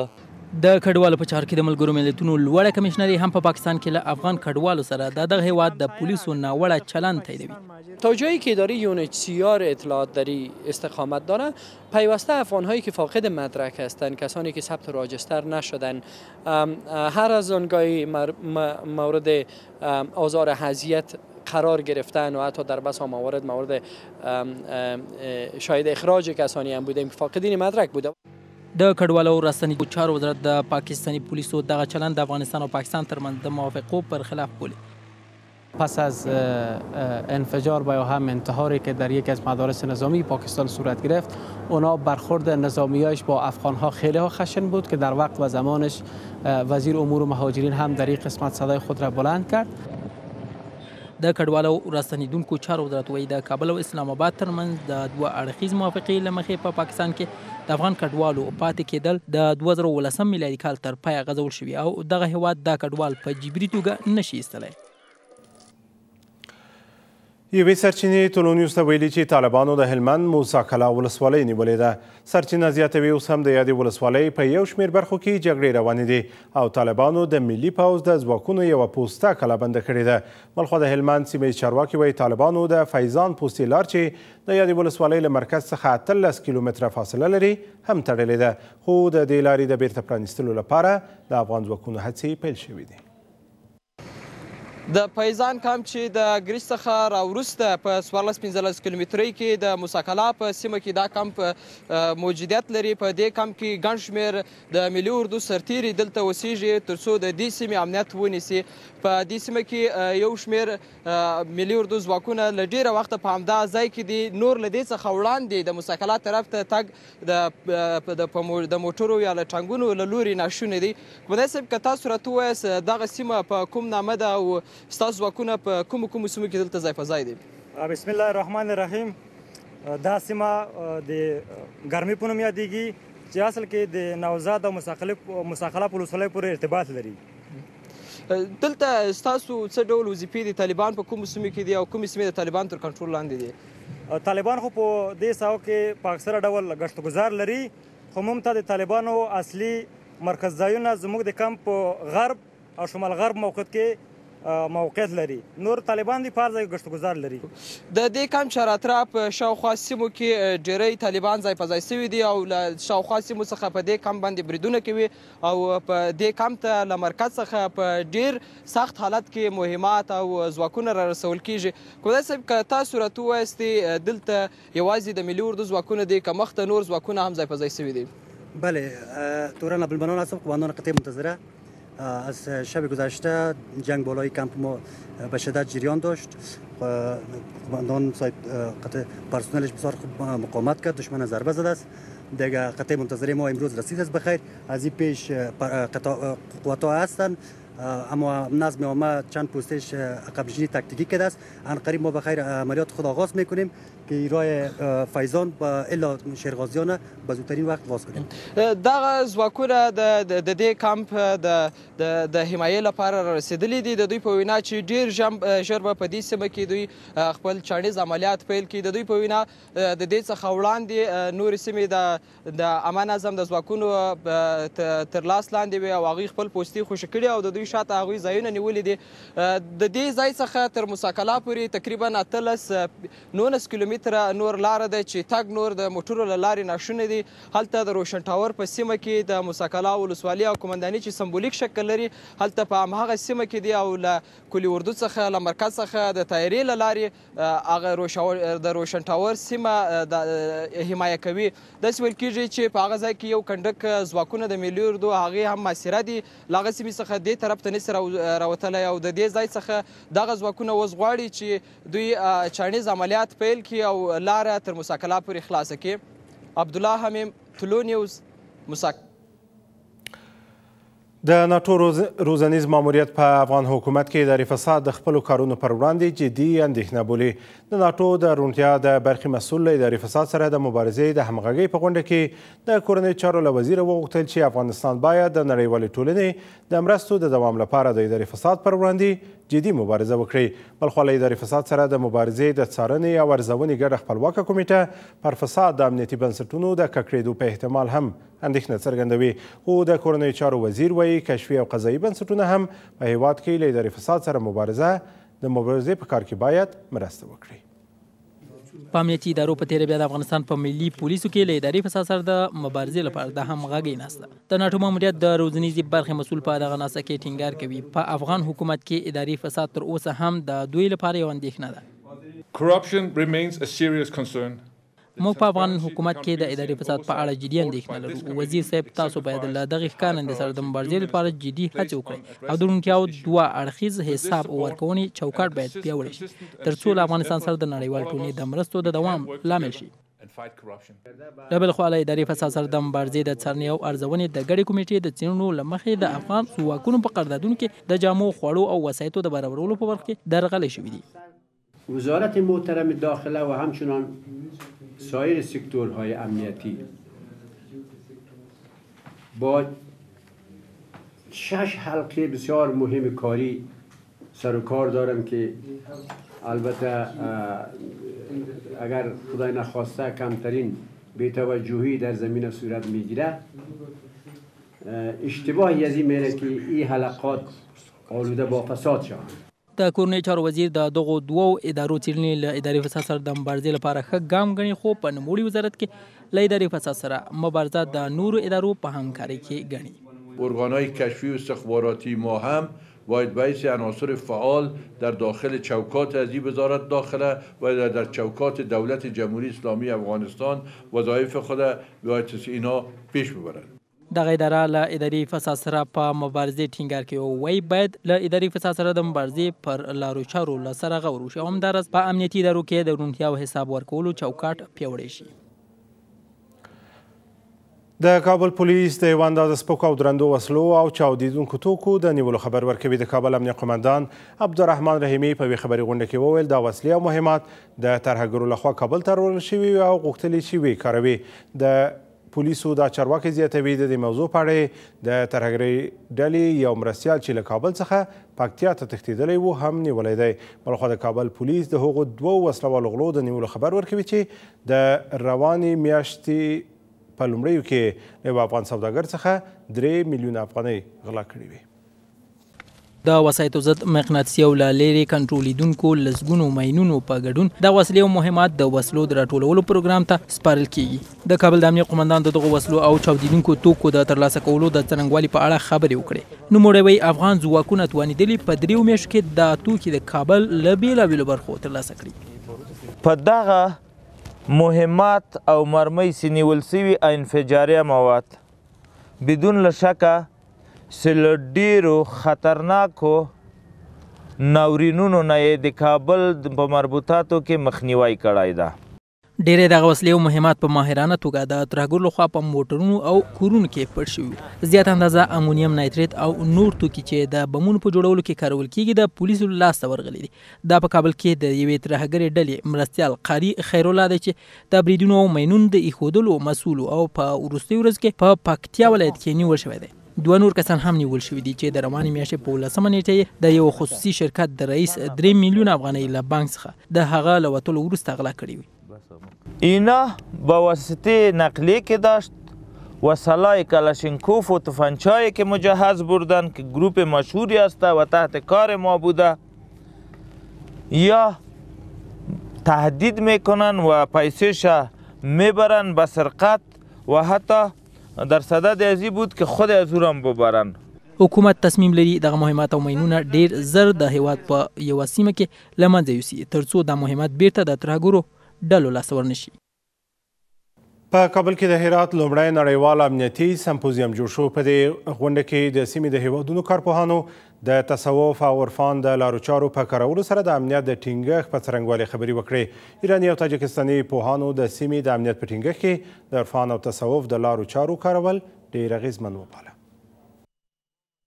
د کډوالو په چارو کې د ملګرو ملتونو لوړه کمشنري هم په پاکستان کې له افغان کډوالو سره د دغه هیواد د پولیسو ناوړه چلند تاییدوي. تا جایی که اداره یو ان اچ سی آر اطلاعات داری استقامت داره، پیوسته افغانهایی که فاقد مدرک هستند، کسانی که ثبت راجستر نشدن، هر از آنگاهی مورد آزار اذیت قرار گرفتن و حتی در بسا موارد مورد شاید اخراج کسانی هم بودیم که فاقدین مدرک بوده. د کډوالو او راستنیدو چارو وزارت د پاکستانی پولیسو دغه چلند د افغانستان او پاکستان ترمنځ د موافقو پر خلاف بولي. پس از انفجار و یا هم انتحاری که در یکی از مدارس نظامی پاکستان صورت گرفت، اونا برخورد نظامیایش با افغانها خیلی ها خشن بود که در وقت و زمانش وزیر امور و مهاجرین هم در این قسمت صدای خود را بلند کرد. د کډوالو او راستنیدونکو چارو وزارت وایي د کابل او اسلام آباد ترمنځ د دوه اړخیز موافقې له مخې په پاکستان کې د افغان کډوالو پاتې کېدل د دوه زره اوولسم میلادي کال تر پایه غځول شوي او دغه هیواد دا کډوال په جبري توګه نشي ایستلی. یوې سرچینې ټولنیوز ته ویلي چې طالبانو د هلمند موسی کلا ولسوالۍ نیولې ده. سرچینه زیاتوي اوس هم د یادې ولسوالۍ په یو شمېر برخو کې جګړې روانې دي او طالبانو د ملي پوځ د ځواکونو یوه پوسته کلابنده کړې ده. بلخوا د هلمند سیمه چارواکي وایي طالبانو د فیضان پوستې لار چې د یادې ولسوالۍ له مرکز څخه اتلس کیلومتره فاصله لري هم تړلې ده، خو د دې لارې د بیرته پرانیستلو لپاره د افغان ځواکونو هڅې پیل شوې دي. د فیضان کمپ چې د ګریج څخه راوروسته په څوارلس پنځلس کیلومترۍ کې د موسی کلا په سیمه کې دا کمپ موجودیت لري. په دې کمپ کې ګڼ شمېر د ملي اردو سرتیري دلته اوسیږي تر څو د دې سیمې امنیت ونیسي. په دې سیمه کې یو شمېر ملي اردو ځواکونه له ډېره وخته په همدا ځای کې دي. نور له دې څخه وړاندې د موسی کلا طرف ته تګ د موټرو یا له ټانګونو له لوري ناشونی دی. کمدای صاحب که تاسو راته ووایاست دغه سیمه په کوم نامه ده او ستاسو ځواکونه په کومو کومو سیمو کې دلته ځای په ځای دي؟ بسم الله الرحمن الرحیم. دا سیمه د ګرمي په نوم یادېږي چې اصل کې د نوزاد او موسی کلا ولسوالۍ پورې ارتباط لري. دلته ستاسو څه ډول وظیفې دي؟ طالبان په کومو سیمو کې دي او کومې سیمې د طالبان تر کنټرول لاندې دي؟ طالبان خو په دې ساحو کې په اکثره ډول ګشت گزار لري، خو موږ ته د طالبانو اصلي مرکز ځایونه زموږ د کمپ په غرب او شمال غرب موقعیت کې موقعیت لري. نور طالبان دي په هر ځای ګشت گزار لري. د دې کمپ شاراطراف په شاوخوا سیمو کې ډېری طالبان ځای په ځای سوي دي او له شاوخوا سیمو څخه په دې کمپ باندې بریدونه کوي او په دې کمپ ته له مرکز څخه په ډېر سخت حالت کې مهمات او ځواکونه را رسول کیږي. کمدای صاحب که تاسو راته ووایاستې دلته یوازې د ملي اردو ځواکونه دي که مخته نور ځواکونه هم ځای په ځای سوي دي؟ بله، توران عبدالمنان هستم، قماندان قطعه منتظره. از شب گذشته جنگ بالای کمپ ما به شدت جریان داشت. قماندان قطعه پرسنلش بسیار خوب مقاومت کرد، دشمن ضربه زده است. دیگه قطعه منتظره ما امروز رسید است بخیر. از این پیش قوات ها هستند، اما نظم عامه چند پوستش عقب نشینی تاکتیکی کرده است. ان قریب ما بخیر عملیات خود آغاز میکنیم که راه فیضان با الا شیرغازیان به زودترین وقت باز کنیم. دغه ځواکونه د دې کمپ د حمایې لپاره رسیدلي دي. د دوی په وینا چې ډېر ژر به په دې سیمه کې دوی خپل چاڼیز عملیات پیل کړي. د دوی په وینا د دې څخه وړاندې نورې سیمې د عامه نظم د ځواکونو تر لاس لاندې وي او هغوی خپل پوستې خوشي کړي او د دوی شاته هغوی ځایونه نیولي دي. د دې ځای څخه تر موسی کلا پورې تقریبا اتلس نولس کیلومتره نور لاره ده چې تګ نور د موټرو له لارې ناشونی دي. هلته د روشن ټاور په سیمه کې د موسی کلا ولسوالي او قمنداني چې سمبولیک شکل لري هلته په همهغه سیمه کې دي او له کلي اردو څخه له مرکز څخه د طیارې له لارې هغه د روشن ټاور سیمه حمایه کوي. داسې ویل کېږي چې په هغه ځای کې یو کنډک ځواکونه د ملي اردو هغې هم محاصره دي، له هغه سیمې څخه دې طرف ته نسي راوتلی او د دې ځای څخه دغه ځواکونه اوس غواړي چې دوی چاڼیز عملیات پیل کړي او لاره تر موسی کلا پورې خلاصه کړي. عبدالله حمیم، طلوع نیوز، موسی. د ناټو روزنیز ماموریت په افغان حکومت کې اداري فساد د خپلو کارونو پر وړاندې جدي اندېښنه بولي. د ناټو د روڼتیا د برخې مسؤل له اداري فساد سره د مبارزې د همغږۍ په غونډه کې د کورنیو چارو له وزیره وغوښتل چې افغانستان باید د نړیوالې ټولنې د مرستو د دوام لپاره د اداري فساد پر وړاندې جدي مبارزه وکړي. بلخوا له اداري فساد سره د مبارزې د څارنې او ارزونې ګډه خپلواکه کمیټه پر فساد د امنیتي بنسټونو د ککړېدو په احتمال هم اندېښنه څرګندوي. خو د کورنیو چارو وزیر وایي کشفي او قضایي بنسټونه هم په هیواد کې له اداري فساد سره مبارزه د مبارزې په کار کې باید مرسته وکړي. په امنیتي ادارو په تېره بیا د افغانستان په ملي پولیسو کې له اداري فساد سره د مبارزې لپاره د همغږۍ ناسته. د ناټو ماموریت د روزنیزې برخې مسؤل په دغه ناسته کې ټینګار کوي په افغان حکومت کې اداري فساد تر اوسه هم د دوی لپاره یو اندېښنه ده. Corruption remains a serious concern. موږ په افغان حکومت کې د اداري فساد په اړه جدي اندېښنه لرو. وزیر صاحب تاسو باید له دغې ښکارندې سره د مبارزې لپاره جدي هڅې وکړئ او د روڼتیاو دوه اړخیز حساب ورکونې چوکاټ باید پیاوړی شي تر څو له افغانستان سره د نړیوال ټولنې د مرستو د دوام لامل شي. له بل خوا له اداري فساد سره د مبارزې د څارنې او ارزونې د ګډې کمیټې د څېړنو له مخې د افغان ځواکونو په قراردادونو کې د جامو خوړو او وسایطو د برابرولو په برخه کې درغلې شوي دي. وزارت محترم داخله و همچنان سایر سکتورهای امنیتی با شش حلقه بسیار مهم کاری سر و کار دارم که البته اگر خدای نخواسته کمترین بی‌توجهی در زمین صورت میگیره اشتباهی از این میره که این حلقات آلوده با فساد شوند. د کورنیو چارو وزیر د دغو دوو ادارو څېړنې له اداري فساد سره د مبارزې لپاره ښه ګام ګڼي خو په نوموړي وزارت کې له اداري فساد سره مبارزه د نورو ادارو په همکارۍ کې ګڼي. ارگانهای کشفی و استخباراتی ما هم باید باعث عناصر فعال در داخل چوکات از این وزارت داخله و در چوکات دولت جمهوری اسلامی افغانستان وظایف خود باید اینا پیش ببرند. دغه اداره له اداري فساد سره په مبارزې ټینګار کوي او وایي باید له اداري فساد سره د مبارزې پر لارو چارو له سره غور وشي او همداراز په امنیتي ادارو کې د روڼتیا او حساب ورکولو چوکاټ پیاوړی شي. د کابل پولیس د یو اندازه سپکو او درندو وسلو او چاودیدونکو توکو د نیولو خبر ورکوي. د کابل امنیه قمندان عبدالرحمن رحیمي په یوې خبري غونډه کې وویل دا وسلې او مهمات د ترهګرو لخوا کابل ته راوړل شوي او غوښتلې چې ویې کاروي. د پولیسو دا چارواکي زیاتوي د دې موضوع په اړه د ترهګرۍ ډلې یو مرستیال چې له کابل څخه پکتیا ته تښتېدلی و هم نیولی دی. بلخوا د کابل پولیس د هغو دوو وسلوالو غلو د نیولو خبر ورکوي چې د روانې میاشتې په لومړیو کې له یو افغان سوداګر څخه درې میلیونه افغانۍ غلا کړې وې. د وسایطو ضد مقناطیسي او له لرې کنټرولیدونکو لسګونو ماینونو په ګډون د وسلې او مهمات د وسلو د راټولولو پروګرام ته سپارل کیږي. د کابل د امنیه قمندان د دغو وسلو او چاودیدونکو توکو د ترلاسه کولو د څرنګوالي په اړه خبرې وکړې. نوموړی وایي افغان ځواکونه توانېدلي په دریو میاشتو کې دا توکي د کابل له بېلابېلو برخو ترلاسه کړي. په دغه مهمات او مرمۍ چې نیول سوي انفجاري مواد بدون له شکه سل ډیرو خطرناکو ناورینونو نه یې د کابل په مربوطاتو کې مخنیوی کړی ده. ډېرې دغه وسلې او مهمات په ماهرانه توګه د ترهګرو لخوا په موټرونو او کورونو کې پټ شوي. زیات اندازه امونیم نایتریت او نور توکي چې د بمونو په جوړولو کې کارول کیږي د پولیسو لاسته ورغلي دي. دا په کابل کې د یوې ترهګرې ډلې مرستیال قاري خیرالله دی چې د بریدونو او ماینونو د ایښودلو مسؤل او په وروستۍ ورځ کې په پکتیا ولایت کې نیول شوی دی. دوه نور کسان هم نیول شوي دي چې د روانې میاشتې په اوولسمه نیټه د یو خصوصي شرکت د رئیس درې میلیونه افغانۍ له بانک څخه د هغه له وتلو وروسته غلا کړي وي. اینا با واسطه نقلیه که داشت وسلای کلاشینکوف و تفنگچایی که مجهز بردن که گروپ مشهوری است و تحت کار ما بوده یا تهدید میکنن و پیسش میبرن به سرقت و حتی در صدد ازی بود که خود از او هم ببرن. حکومت تصمیم لري دغه مهمات او ماینونه ډیر زر د هیواد په یوه سیمه کې له منځه یوسي ترڅو دا مهمات بیرته د ترهګرو ډلو لاسته ورنشي. په کابل کې د هرات لومړی نړیوال امنیتي سمپوزیم جوړ شو. په دې غونډه کې د سیمې د هیوادونو کارپوهانو د تصوف او عرفان د لارو چارو په کارولو سره د امنیت د ټینګښت په څرنګوالي خبرې وکړې. ایراني او تاجکستاني پوهانو د سیمې د امنیت په ټینګښت کې د عرفان او تصوف د لارو چارو کارول ډېر اغېزمن وباله.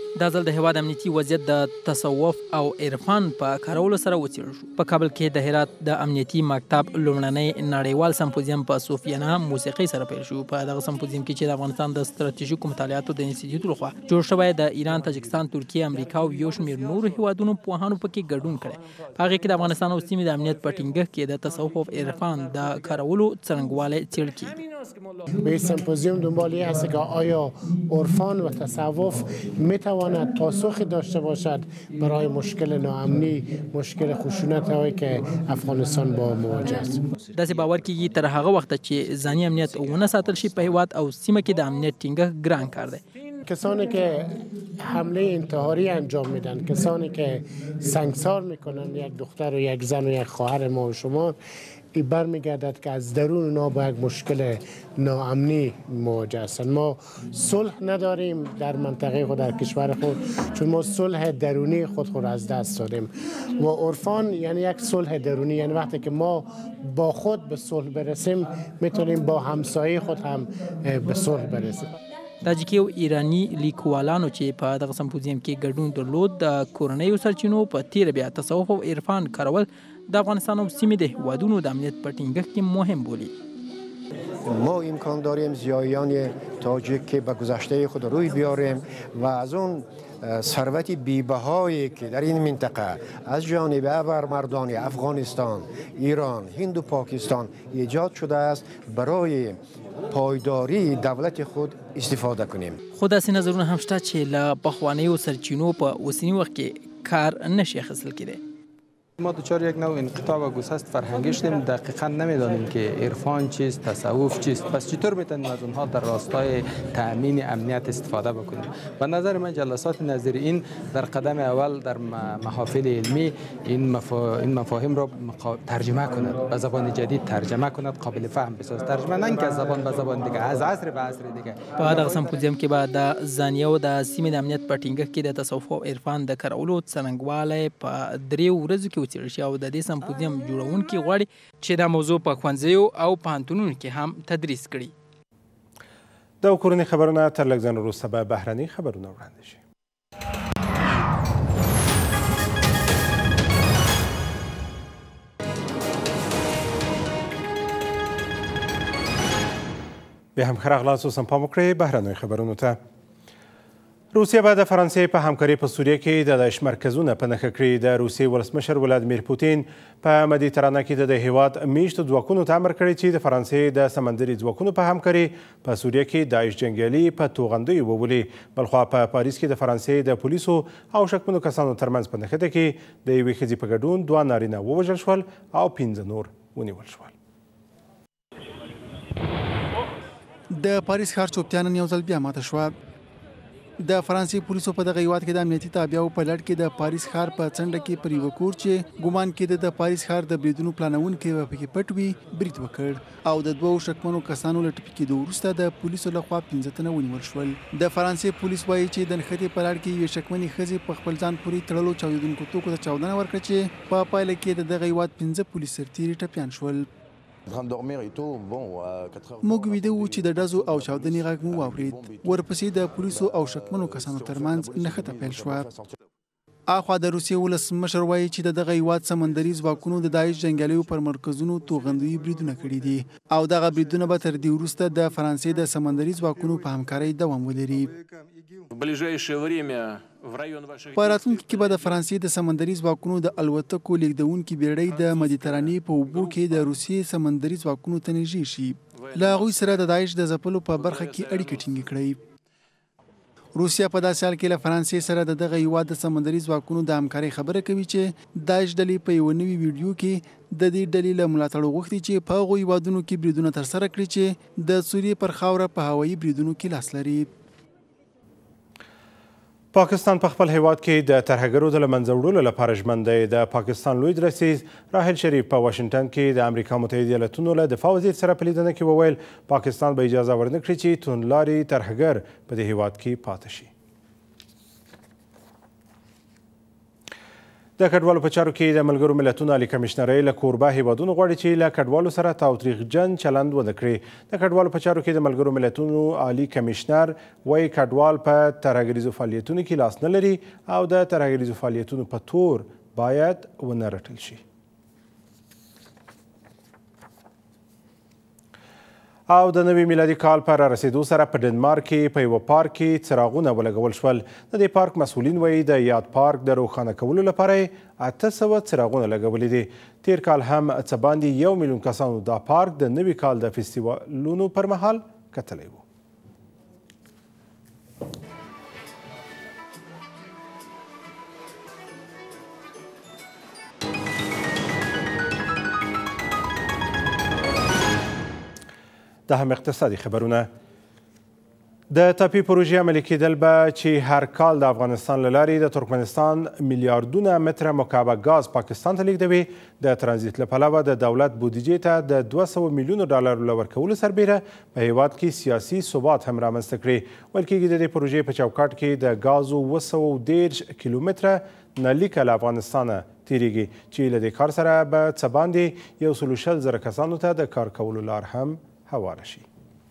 دا ځل د هیواد امنیتي وضعیت د تصوف او عرفان په کارولو سره وڅېړل شو. په کابل کې د هرات د امنیتي مکتب لومړنی نړیوال سمپوزیم په صوفیانه موسیقۍ سره پیل شو. په دغه سمپوزیم کې چې د افغانستان د ستراتیژیکو مطالعاتو د انسټیټیوټ لخوا جوړ شوی د ایران، تاجکستان، ترکیه، امریکا او یو شمېر نورو هیوادونو پوهانو پکې ګډون کړی. په هغې کې د افغانستان او سیمې د امنیت په ټینګښت کې د تصوف او عرفان د کارولو څرنګوالی څېړل کېږي. به سمپوزیوم دنبال این است که آیا عرفان و تصوف میتواند پاسخ داشته باشد برای مشکل ناامنی، مشکل خشونت هایی که افغانستان با مواجه است. داسې باور کېږي تر هغه وخته چې ځاني امنیت ونه ساتل شي په هیواد او سیمه کې د امنیت ټینګښت ګران کار دی. کسانی که حمله انتحاری انجام میدن، کسانی که سنگسار میکنن یک دختر و یک زن و یک خواهر ما و شما، این برمیگردد که از درون اونا با یک مشکل ناامنی مواجه هستند. ما صلح نداریم در منطقه خود، در کشور خود، چون ما صلح درونی خود خود از دست دادیم و عرفان یعنی یک صلح درونی، یعنی وقتی که ما با خود به صلح برسیم میتونیم با همسایه خود هم به صلح برسیم. تاجیکي او ایرانی لیکوالانو چې په دغه سمپوزیم کې ګډون درلود د کورنیو سرچینو په تیره بیا تصوف او عرفان کارول د افغانستان او سیمې د هیوادونو د امنیت په ټینګښت کې مهم بولي. ما امکان داریم زیایان تاجیک که به گذشته خود روی بیاریم و از اون ثروت بی‌بهایی که در این منطقه از جانب ابرمردان افغانستان، ایران، هند و پاکستان ایجاد شده است برای پایداری دولت خود استفاده کنیم. خو داسې نظرونه هم شته چې له پخوانیو سرچینو په اوسني وخت کې کار نشي اخیستل کېدی. ما دچار یک نوع انقطاع و گسست فرهنگی شدیم، دقیقا نمیدانیم که عرفان چیست، تصوف چیست، پس چطور میتونیم از اونها در راستای تأمین امنیت استفاده بکنیم. به نظر من جلسات نظیر این در قدم اول در محافل علمی این, مفا... این مفاهیم را ترجمه کند، به زبان جدید ترجمه کند، قابل فهم بسازد. ترجمه نه اینکه از زبان به زبان دیگه، از عصر به عصر دیگه. په دغه سمپوزیم کې به د ځانیه او د سیمې د امنیت په ټینګښت کې د تصوف او عرفان د کارولو څرنګوالی په دریو ورځو کې وڅېړل شي او د دې سمپوزیم جوړونکي غواړي چې دا موضوع په ښوونځیو او پوهنتونونو کې هم تدریس کړي. د کورنۍ خبرونه تر لږ ځنډ وروسته به بهرني خبرونه وړاندې شي. بیا هم ښه راغلاست. اوس هم پام وکړئ بهرنیو خبرونو ته. روسیه به د فرانسې په همکارۍ په سوریه کې د داعش مرکزونه په نښه کړي. د روسیې ولسمشر ولادیمیر پوتین په مدیترانه کې د هیواد میشتو ځواکونو ته امر کړی چې د فرانسې د سمندري ځواکونو په همکارۍ په سوریه کې داعش جنګیالي په توغندیو وولي. بلخوا په پاریس کې د فرانسې د پولیسو او شکمنو کسانو ترمنځ په نښته کې د یوې ښځې په ګډون دوه نارینه ووژل شول او پنځه نور ونیول شول. د پاریس ښار چوپتیا نن یو ځل بیا ماته شوه. د فرانسې پولیسو په دغه هیواد کې د امنیتي تابعیاو په لړ کې د پاریس ښار په څنډه کې پر یوه کور چې ګمان کېده د پاریس ښار د بریدونو پلانونکی به پکې پټ وي برید وکړ او د دوو شکمنو کسانو له ټپي کېدو وروسته د پولیسو لخوا پنځه تنه ونیول شول. د فرانسې پولیس وایي چې د نښتې په لړ کې یوې شکمنې ښځې په خپل ځان پورې تړلو چاودېدونکو توکو ته چاودنه ورکړه چې په پایله کې د دغه هیواد پنځه پولیس سرتیري ټپیان شول. موږ ویده وو چې د ډزو او چاودنې غږ مو واورېد. ورپسې د پولیسو او شکمنو کسانو ترمنځ نښته پیل شوه. اخوا د روسیې ولسمشر وایي چې د دغه هیواد سمندري ځواکونو د داعش جنګیالیو پر مرکزونو توغندوي بریدونه کړي دي او دغه بریدونه به تر دې وروسته د فرانسې د سمندري ځواکونو په همکارۍ دوام ولري. په راتلونکي کې به د فرانسې د سمندري ځواکونو د الوتکو لیږدونکي بیړۍ د مدیترانې په اوبو کې د روسیې سمندري ځواکونو ته نږدې شي. له هغوی سره د داعش د ځپلو په برخه کې اړیکې ټینګې کړئ. روسیا په داسې حال کې له فرانسې سره د دغه هیواد د سمندري ځواکونو د همکارۍ خبره کوي چې داعش ډلې په یوه نوي ویډیو کې د دې ډلې له ملاتړو غوښتي چې په هغو هیوادونو کې بریدونه ترسره کړي چې د سوریې پر خاوره په هوایي بریدونو کې لاس لري. پاکستان په خپل هیواد کې د ترهګرو د له منځه وړلو لپاره ژمن دی. د پاکستان لوی درسیز راحل شریف په واشنګټن کې د امریکا متحده ایالتونو له دفاع وزیر سره په لیدنه کې وویل پاکستان به اجازه ورنه کړي چې توندلاري ترهګر په دې هیواد کې پاتې شي. د کډوالو په چارو کې د ملګرو ملتونو عالی کمیشنرۍ له کوربه هیوادونو غواړي چې له کډوالو سره تاوتریخجن چلند ونه کړي. د کډوالو په چارو کې د ملګرو ملتونو عالی کمیشنر وایي کډوال په ترهګریزو فعالیتونو کې لاس نه لري او د ترهګریزو فعالیتونو په تور باید ونه رټل شي. او د نوي میلادي کال په رارسېدو سره په ډنمارک کې په یوه پارک کې څراغونه ولګول شول. د دې پارک مسؤلین وایي د یاد پارک د روښانه کولو لپاره یې اته سوه څراغونه لګولي دي. تیر کال هم څه باندې یو میلیون کسانو دا پارک د نوي کال د فستیوالونو پر مهال کتلی و. دا هم اقتصادي خبرونه. د ټاپي پروژې عملي کېدل به چې هر کال د افغانستان له لارې د ترکمنستان میلیارډونه متره مکعبه ګاز پاکستان ته لیږدوي. د ترانزیت له پلوه د دولت بودیجې ته د دوه سوه میلیونو ډالرو له ورکولو سربیره په هیواد کې سیاسي ثبات هم رامنځته کړي. ویل کېږي د دې پروژې په چوکاټ کې د ګازو اوه سوه دېرش کیلومتره نلیکه له افغانستانه تیریږي چې له دې کار سره به څه باندې یو سلو شل زره کسانو ته د کار کولو لار هم هواره شي.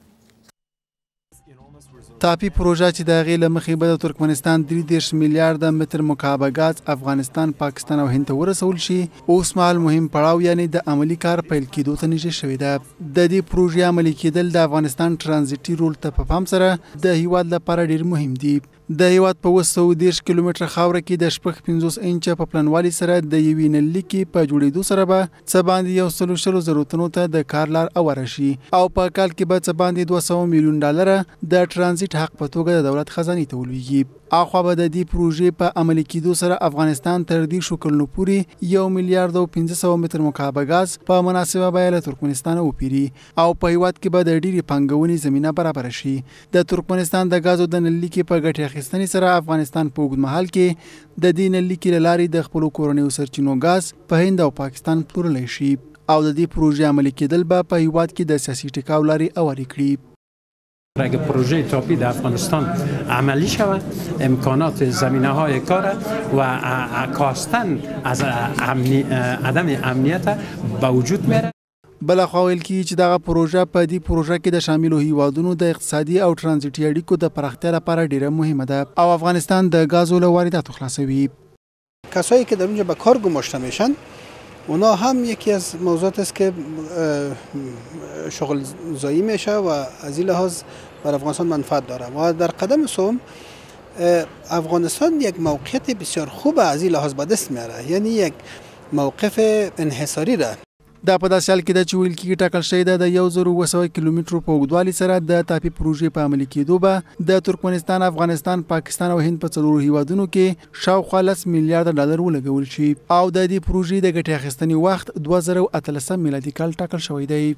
ټاپي پروژه چې د هغې له مخې به د ترکمنستان درې دېرش میلیارډه متر مکعبه ګاز افغانستان، پاکستان او هند ته ورسول شي، اوس مهال مهم پړاو یعنې د عملي کار پیل کېدو ته نږدې شوې ده. د دې پروژې عملي کېدل د افغانستان ټرانزیټي رول ته په پام سره د هیواد لپاره ډېر مهم دي. د هیواد په اوه سوه دېرش کیلومتره خاوره کې د شپږ پنځوس انچه په پلنوالي سره د یوې نللیکې په جوړېدو سره به څه باندې یو سلو شلو زرو تنو ته د کار لار اواره شي او په کال کې به څه باندې دوه سوه میلیون ډالره د ټرانزیټ حق په توګه د دولت خزانې ته ولویږي. اخوا به د دې پروژې په عملي کېدو سره افغانستان تر دې شو کلونو پورې یو میلیارډ او پنځه سوه متر مکعبه ګاز په مناسبه بیه له ترکمنستانه وپیري او په هیواد کې به د ډېرې پانګونې زمینه برابره شي. د ترکمنستان د ګازو د نللیکې په ګټې اخیستنې سره افغانستان په اوږد مهال کې د دې نللیکې له لارې د خپلو کورنیو سرچینو ګاز په هند او پاکستان پلورلی شي او د دې پروژې عملي کېدل به په هیواد کې د سیاسي ټکاو لارې هوارې کړي. اگر پروژه تاپی در افغانستان عملی شود، امکانات زمینه های کار و کاستن از امنی... عدم امنیت به وجود میره. بلخوا ویل کېږي چې دغه پروژه په دې پروژه کې د شاملو هیوادونو د اقتصادي او ترانزیټي اړیکو د پراختیا لپاره ډیره مهمه ده او افغانستان د گازو له وارداتو خلاصوي. کسایی که در اونجا به کار گماشته میشن اونا هم یکی از موضوعات است که شغل زایی میشه و از این لحاظ بر افغانستان منفعت داره و در قدم سوم افغانستان یک موقعیت بسیار خوب از این لحاظ به دست میاره، یعنی یک موقف انحصاری ده. دا په داسې حال کې ده چې ویل کېږي ټاکل شوې ده د یو زرو اوه سوه کیلومترو په اوږدوالي سره د ټاپي پروژې په عملي کېدو به د ترکمنستان، افغانستان، پاکستان او هند په څلورو هیوادونو کې شاوخوا لس میلیارډه ډالر ولګول شي او د دې پروژې د ګټې اخیستنې وخت دوه زره اتلسم میلادي کال ټاکل شوی دی.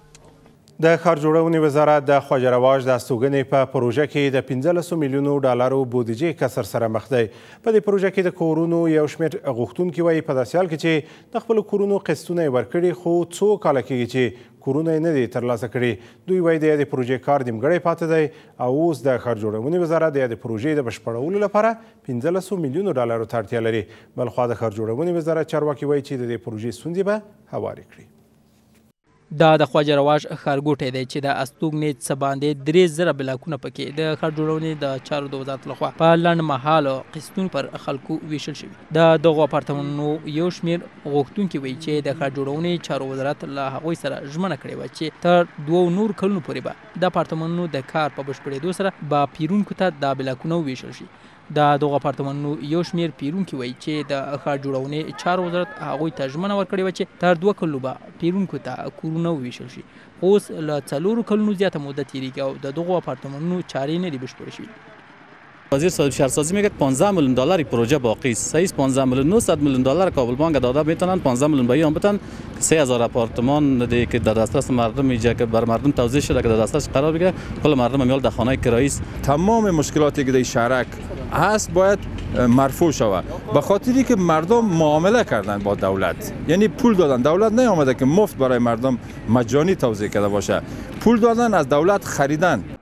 د ښار جوړونې وزارت د خواجه رواج د استوګنې په پروژه کې د پنځلسو میلیونو ډالرو بودیجې کسر سره مخ دی. په دې پروژه کې د کورونو یو شمېر غوښتونکي وایي په داسې حال کې چې د خپلو کورونو قسطونه یې ورکړي خو څو کاله کېږي چې کورونه یې نه دي ترلاسه کړي. دوی وایي د یادې پروژې کار نیمګړی پاتې دی او اوس د ښار جوړونې وزارت د یادې پروژې د بشپړولو لپاره پنځلسو میلیونو ډالرو ته اړتیا لري. بلخوا د ښار جوړونې وزارت چارواکي وایي چې د دې پروژې ستونزې به هوارې کړي. دا د خواجه رواج ښارګوټی دی چې د استوګنې څه باندې درې زره بلاکونه پکې د ښار جوړونې د چارو د وزارت لخوا په لنډ مهال قسطونو پر خلکو ویشل شوي. د دغو اپارتمانونو یو شمېر غوښتونکي وایي چې د ښار جوړونې چارو وزارت له هغوی سره ژمنه کړې وه چې تر دوو نور کلونو پورې به د اپارتمانونو د کار په بشپړېدو سره به پیرونکو ته دا بلاکونه وویشل شي. د دغو اپارتمانونو یو شمېر پیرونکي وایي چې د ښار جوړونې چارو وزارت هغوی ته ژمنه ورکړې وه چې تر دوه کلونو به پیرونکو ته کورونه وویشل شي. اوس له څلورو کلونو زیاته موده تېرېږي او د دغو اپارتمانونو چارې نه دي بشپړې شوي. وزیر صاحب شهرسازی میگه پانزده میلیون دلار پروژه باقی است. صحیح پانزده میلیون نهصد میلیون دلار کابل بانک داده میتونن پانزده میلیون بیان بدن سه هزار آپارتمان دی که در دسترس مردم ایجا که بر مردم توزیع شده که در دسترس قرار بگیره کل مردم میال در خانه کرایی است. تمام مشکلاتی که در شهرک هست باید مرفوع شود به خاطری که مردم معامله کردن با دولت، یعنی پول دادن. دولت نیامده که مفت برای مردم مجانی توزیع کرده باشه، پول دادن از دولت خریدن.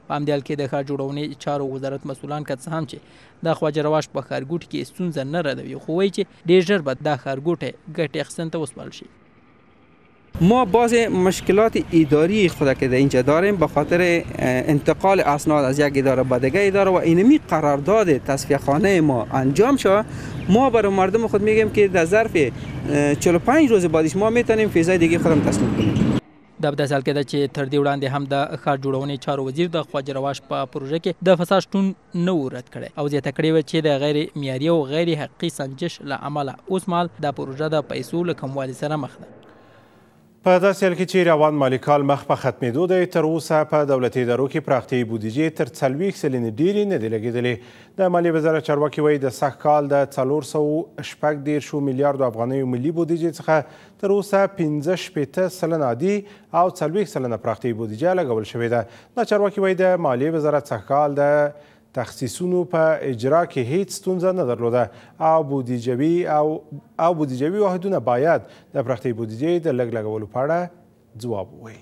په همدې حال کې د ښار جوړونې چارو وزارت مسؤلان که څه هم چې د خواجه رواش په ښارګوټي کې ستونزه نه ردوي، خو وایي چې ډېر ژر به دا ښارګوټی ګټې اخیستنې ته وسپارل شي. ما باز مشکلات اداری خود که در اینجا داریم به خاطر انتقال اسناد از یک اداره به دیگر اداره و اینمی قرارداد تصفیه خانه ما انجام شد. ما برای مردم خود میگیم که در ظرف چهل و پنج روز بعدش ما میتونیم فیزای دیگه خودم تسلیم کنیم. دا په داسې حال کې ده چې تر دې وړاندې هم د ښار جوړونې چارو وزیر د خواجه رواش په پروژه کې د فساد شتون نه و رد کړی او زیاته کړې وه چې د غیر معیاري او غیر حقیقي سنجش له امله اوس مهال دا پروژه د پیسو له کموالي سره مخ ده. په داسې حال کې چې روان مالي کال مخ په ختمېدو دی، تر اوسه په دولتي ادارو کې پراختیایي بودیجې تر څلوېښت سلنې ډېرې نه دي لګېدلې. د مالیې وزارت چارواکي وایي د سږ کال د څلور سوه شپږ دېرشو میلیاردو افغانیو ملي بودیجې څخه تر اوسه پنځه شپېته سلنه عادي او څلوېښت سلنه پراختیایي بودیجه لګول شوې ده. دا چارواکي وایي د مالیې وزارت سږ کال د تخصیصونو په اجرا کې هیڅ ستونزه نه درلوده او بودیجوي او او بودیجوي واحدونه باید د پراختیایي بودیجې د لږ لګولو په اړه ځواب ووایي.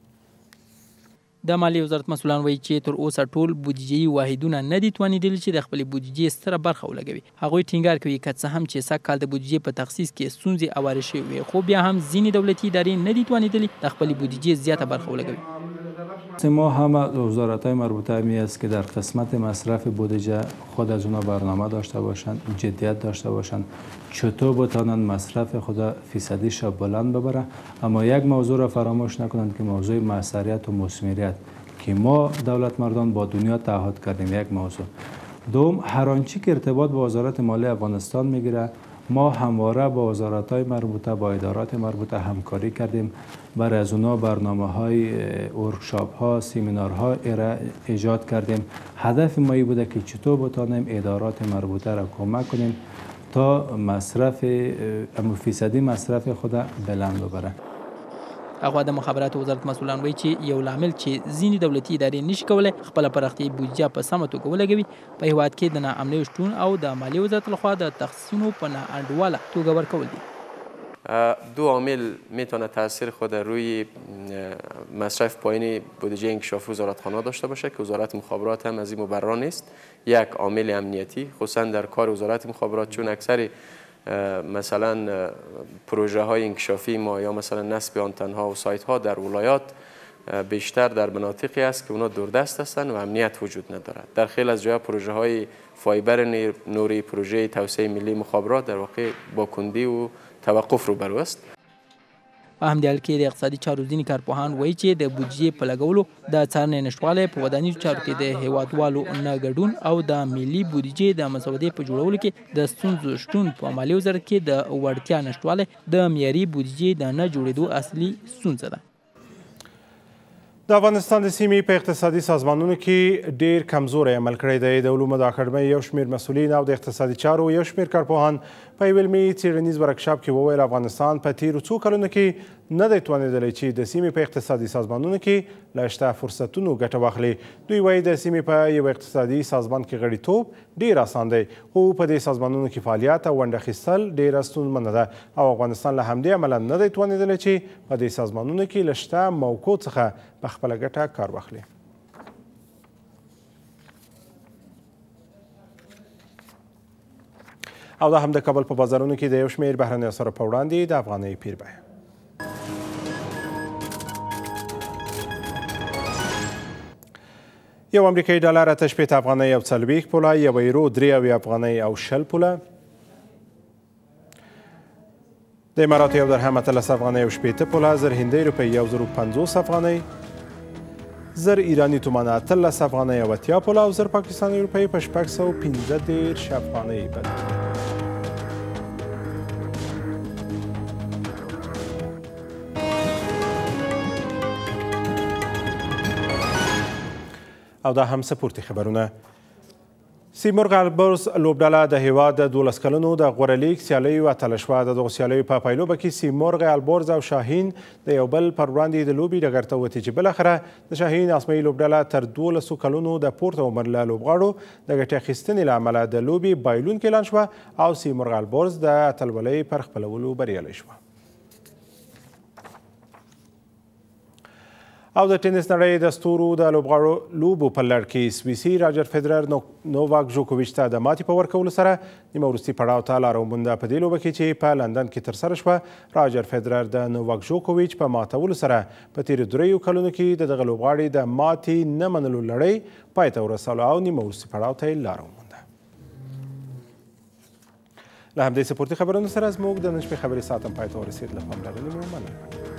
د مالیې وزارت مسؤلان وایي چې تر اوسه ټول بودیجوي واحدونه نه دي توانېدلي چې د خپلې بودیجې ستره برخه ولګوي. هغوی ټینګار کوي که څه هم چې سږ کال د بودیجې په تخصیص کې ستونزې هوارې شوې وې، خو بیا هم ځینې دولتي ادارې نه دي توانېدلي د خپلې بودیجې زیاته برخه ولګوي. ما همه وزارت‌های مربوطه می است که در قسمت مصرف بودجه خود از اونا برنامه داشته باشند، جدیت داشته باشند، چطور بتوانند مصرف خود فیصدیش را بلند ببرند، اما یک موضوع را فراموش نکنند که موضوع موثریت و مثمریت که ما دولت مردان با دنیا تعهد کردیم. یک موضوع دوم، هر آنچه که ارتباط با وزارت مالی افغانستان میگیره ما همواره با وزارت‌های مربوطه با ادارات مربوطه همکاری کردیم، برای از اونا برنامه‌های ورکشاپ‌ها، سمینارها ایجاد کردیم. هدف ما این بوده که چطور بتوانیم ادارات مربوطه را کمک کنیم تا مصرف فیصدی مصرف خود بلند ببره. هغه د مخابراتو وزارت مسؤلان وایي چې یو لامل چې ځینې دولتي ادارې نشي کولی خپله پراختیایي بودیجه په سمه توګه ولګوي په هېواد کې د ناامنیو شتون او د مالیې وزارت لخوا د تخصیصونو په ناانډوله توګه ورکول دي. دو عامل میتونه تاثیر خود روی مصرف پایین بودجه انکشافی وزارتخانه داشته باشه که وزارت مخابرات هم از این مبرا نیست. یک عامل امنیتی خصوصا در کار وزارت مخابرات، چون اکثر مثلا پروژه های انکشافی ما یا مثلا نصب آنتن ها و سایت ها در ولایات بیشتر در مناطقی است که اونا دوردست هستند و امنیت وجود ندارد. در خیلی از جاها پروژه های فایبر نوری، پروژه توسعه ملی مخابرات در واقع با کندی و توقف روبرو است. په همدې حال کې د اقتصادي چارو ځینې کارپوهان وایي چې د بودیجې په لګولو د څارنې نشتوالی په ودانیزو چارو کې د هیوادوالو نه ګډون او د ملي بودیجې د مسودې په جوړولو کې د ستونزو شتون په مالیې وزارت کې د وړتیا نشتوالی د معیاري بودیجې د نه جوړېدو اصلي ستونزه ده. د افغانستان د سیمې په اقتصادي سازمانونو کې ډیر کمزوری عمل کړی دی. د علومو د اکاډمۍ یو شمېر مسؤلین او د اقتصادي چارو یو شمېر کارپوهان په یو علمي څېړنیز ورکشاپ کې وویل افغانستان په تیرو څو کلونو کې نه دی توانېدلی چې د سیمې په اقتصادي سازمانونو کې له شته فرصتونو ګټه واخلي. دوی وایي د سیمې په یو اقتصادي سازمان کې غړیتوب ډیر اسان دی، خو په دې سازمانونو کې فعالیت او ونډه اخیستل ډیره ستونزمنه ده او افغانستان له همدې امله نه دی توانېدلی چې په دې سازمانونو کې له شته موقعو څخه په خپله ګټه کار واخلي. او دا هم د کابل په بازارونو کې د یو شمېر بهرنیو اسعارو په وړاندې د افغانۍ پیر بیه. یو امریکایي ډالر اته شپېته افغانۍ او څلوېښت پوله، یو یورو درې اویا افغانۍ او شل پوله، د اماراتو یو درهم اتلس افغانۍ او شپېته پوله، زر هندۍ روپۍ یو زر پنځوس افغانۍ، زر ایرانی تومانه اتلس افغانۍ او اتیا پوله او زر پاکستاني روپۍ په شپږ سوه پنځه دېرش افغانۍ بدلېږي. او دا هم سپورتي خبرونه. سیمرغ البرز لوبډله د هیواد د دولس کلنو د غوره لیګ سیالیو اتله شوه. د دغو سیالیو په پایلوبه کې سیمرغ البرز او شاهین د یو بل پر وړاندې د لوبې ډګر ته وتې چې بالاخره د شاهین اسمايي لوبډله تر دولسو کلونو د پورته عمر له لوبغاړو د ګټې اخیستنې له امله د لوبې بایلونکې اعلان شوه او سیمرغ البرز د اتلولۍ پر خپلولو بریالی شوه. او د ټینس نړۍ د ستورو د لوبغاړو لوبو په لړ کې سویسي راجر فیدرر نوواک جوکوویچ ته د ماتې په ورکولو سره نیمه وروستي پړاو ته لاره ومونده. په دې لوبه کې چې په لندن کې ترسره شوه، راجر فیدرر د نوواک جوکوویچ په ماتولو سره په تېرو دریو کلونو کې د دغه لوبغاړي د ماتې نه منلو لړۍ پای ته ورسولو او نیمه وروستي پړاو ته یې لاره ومونده. له همدې سپورتي خبرونو سره زموږ د نن شپې خبرې ساعت هم پای ته ورسېد. له پاملرنې مو مننه.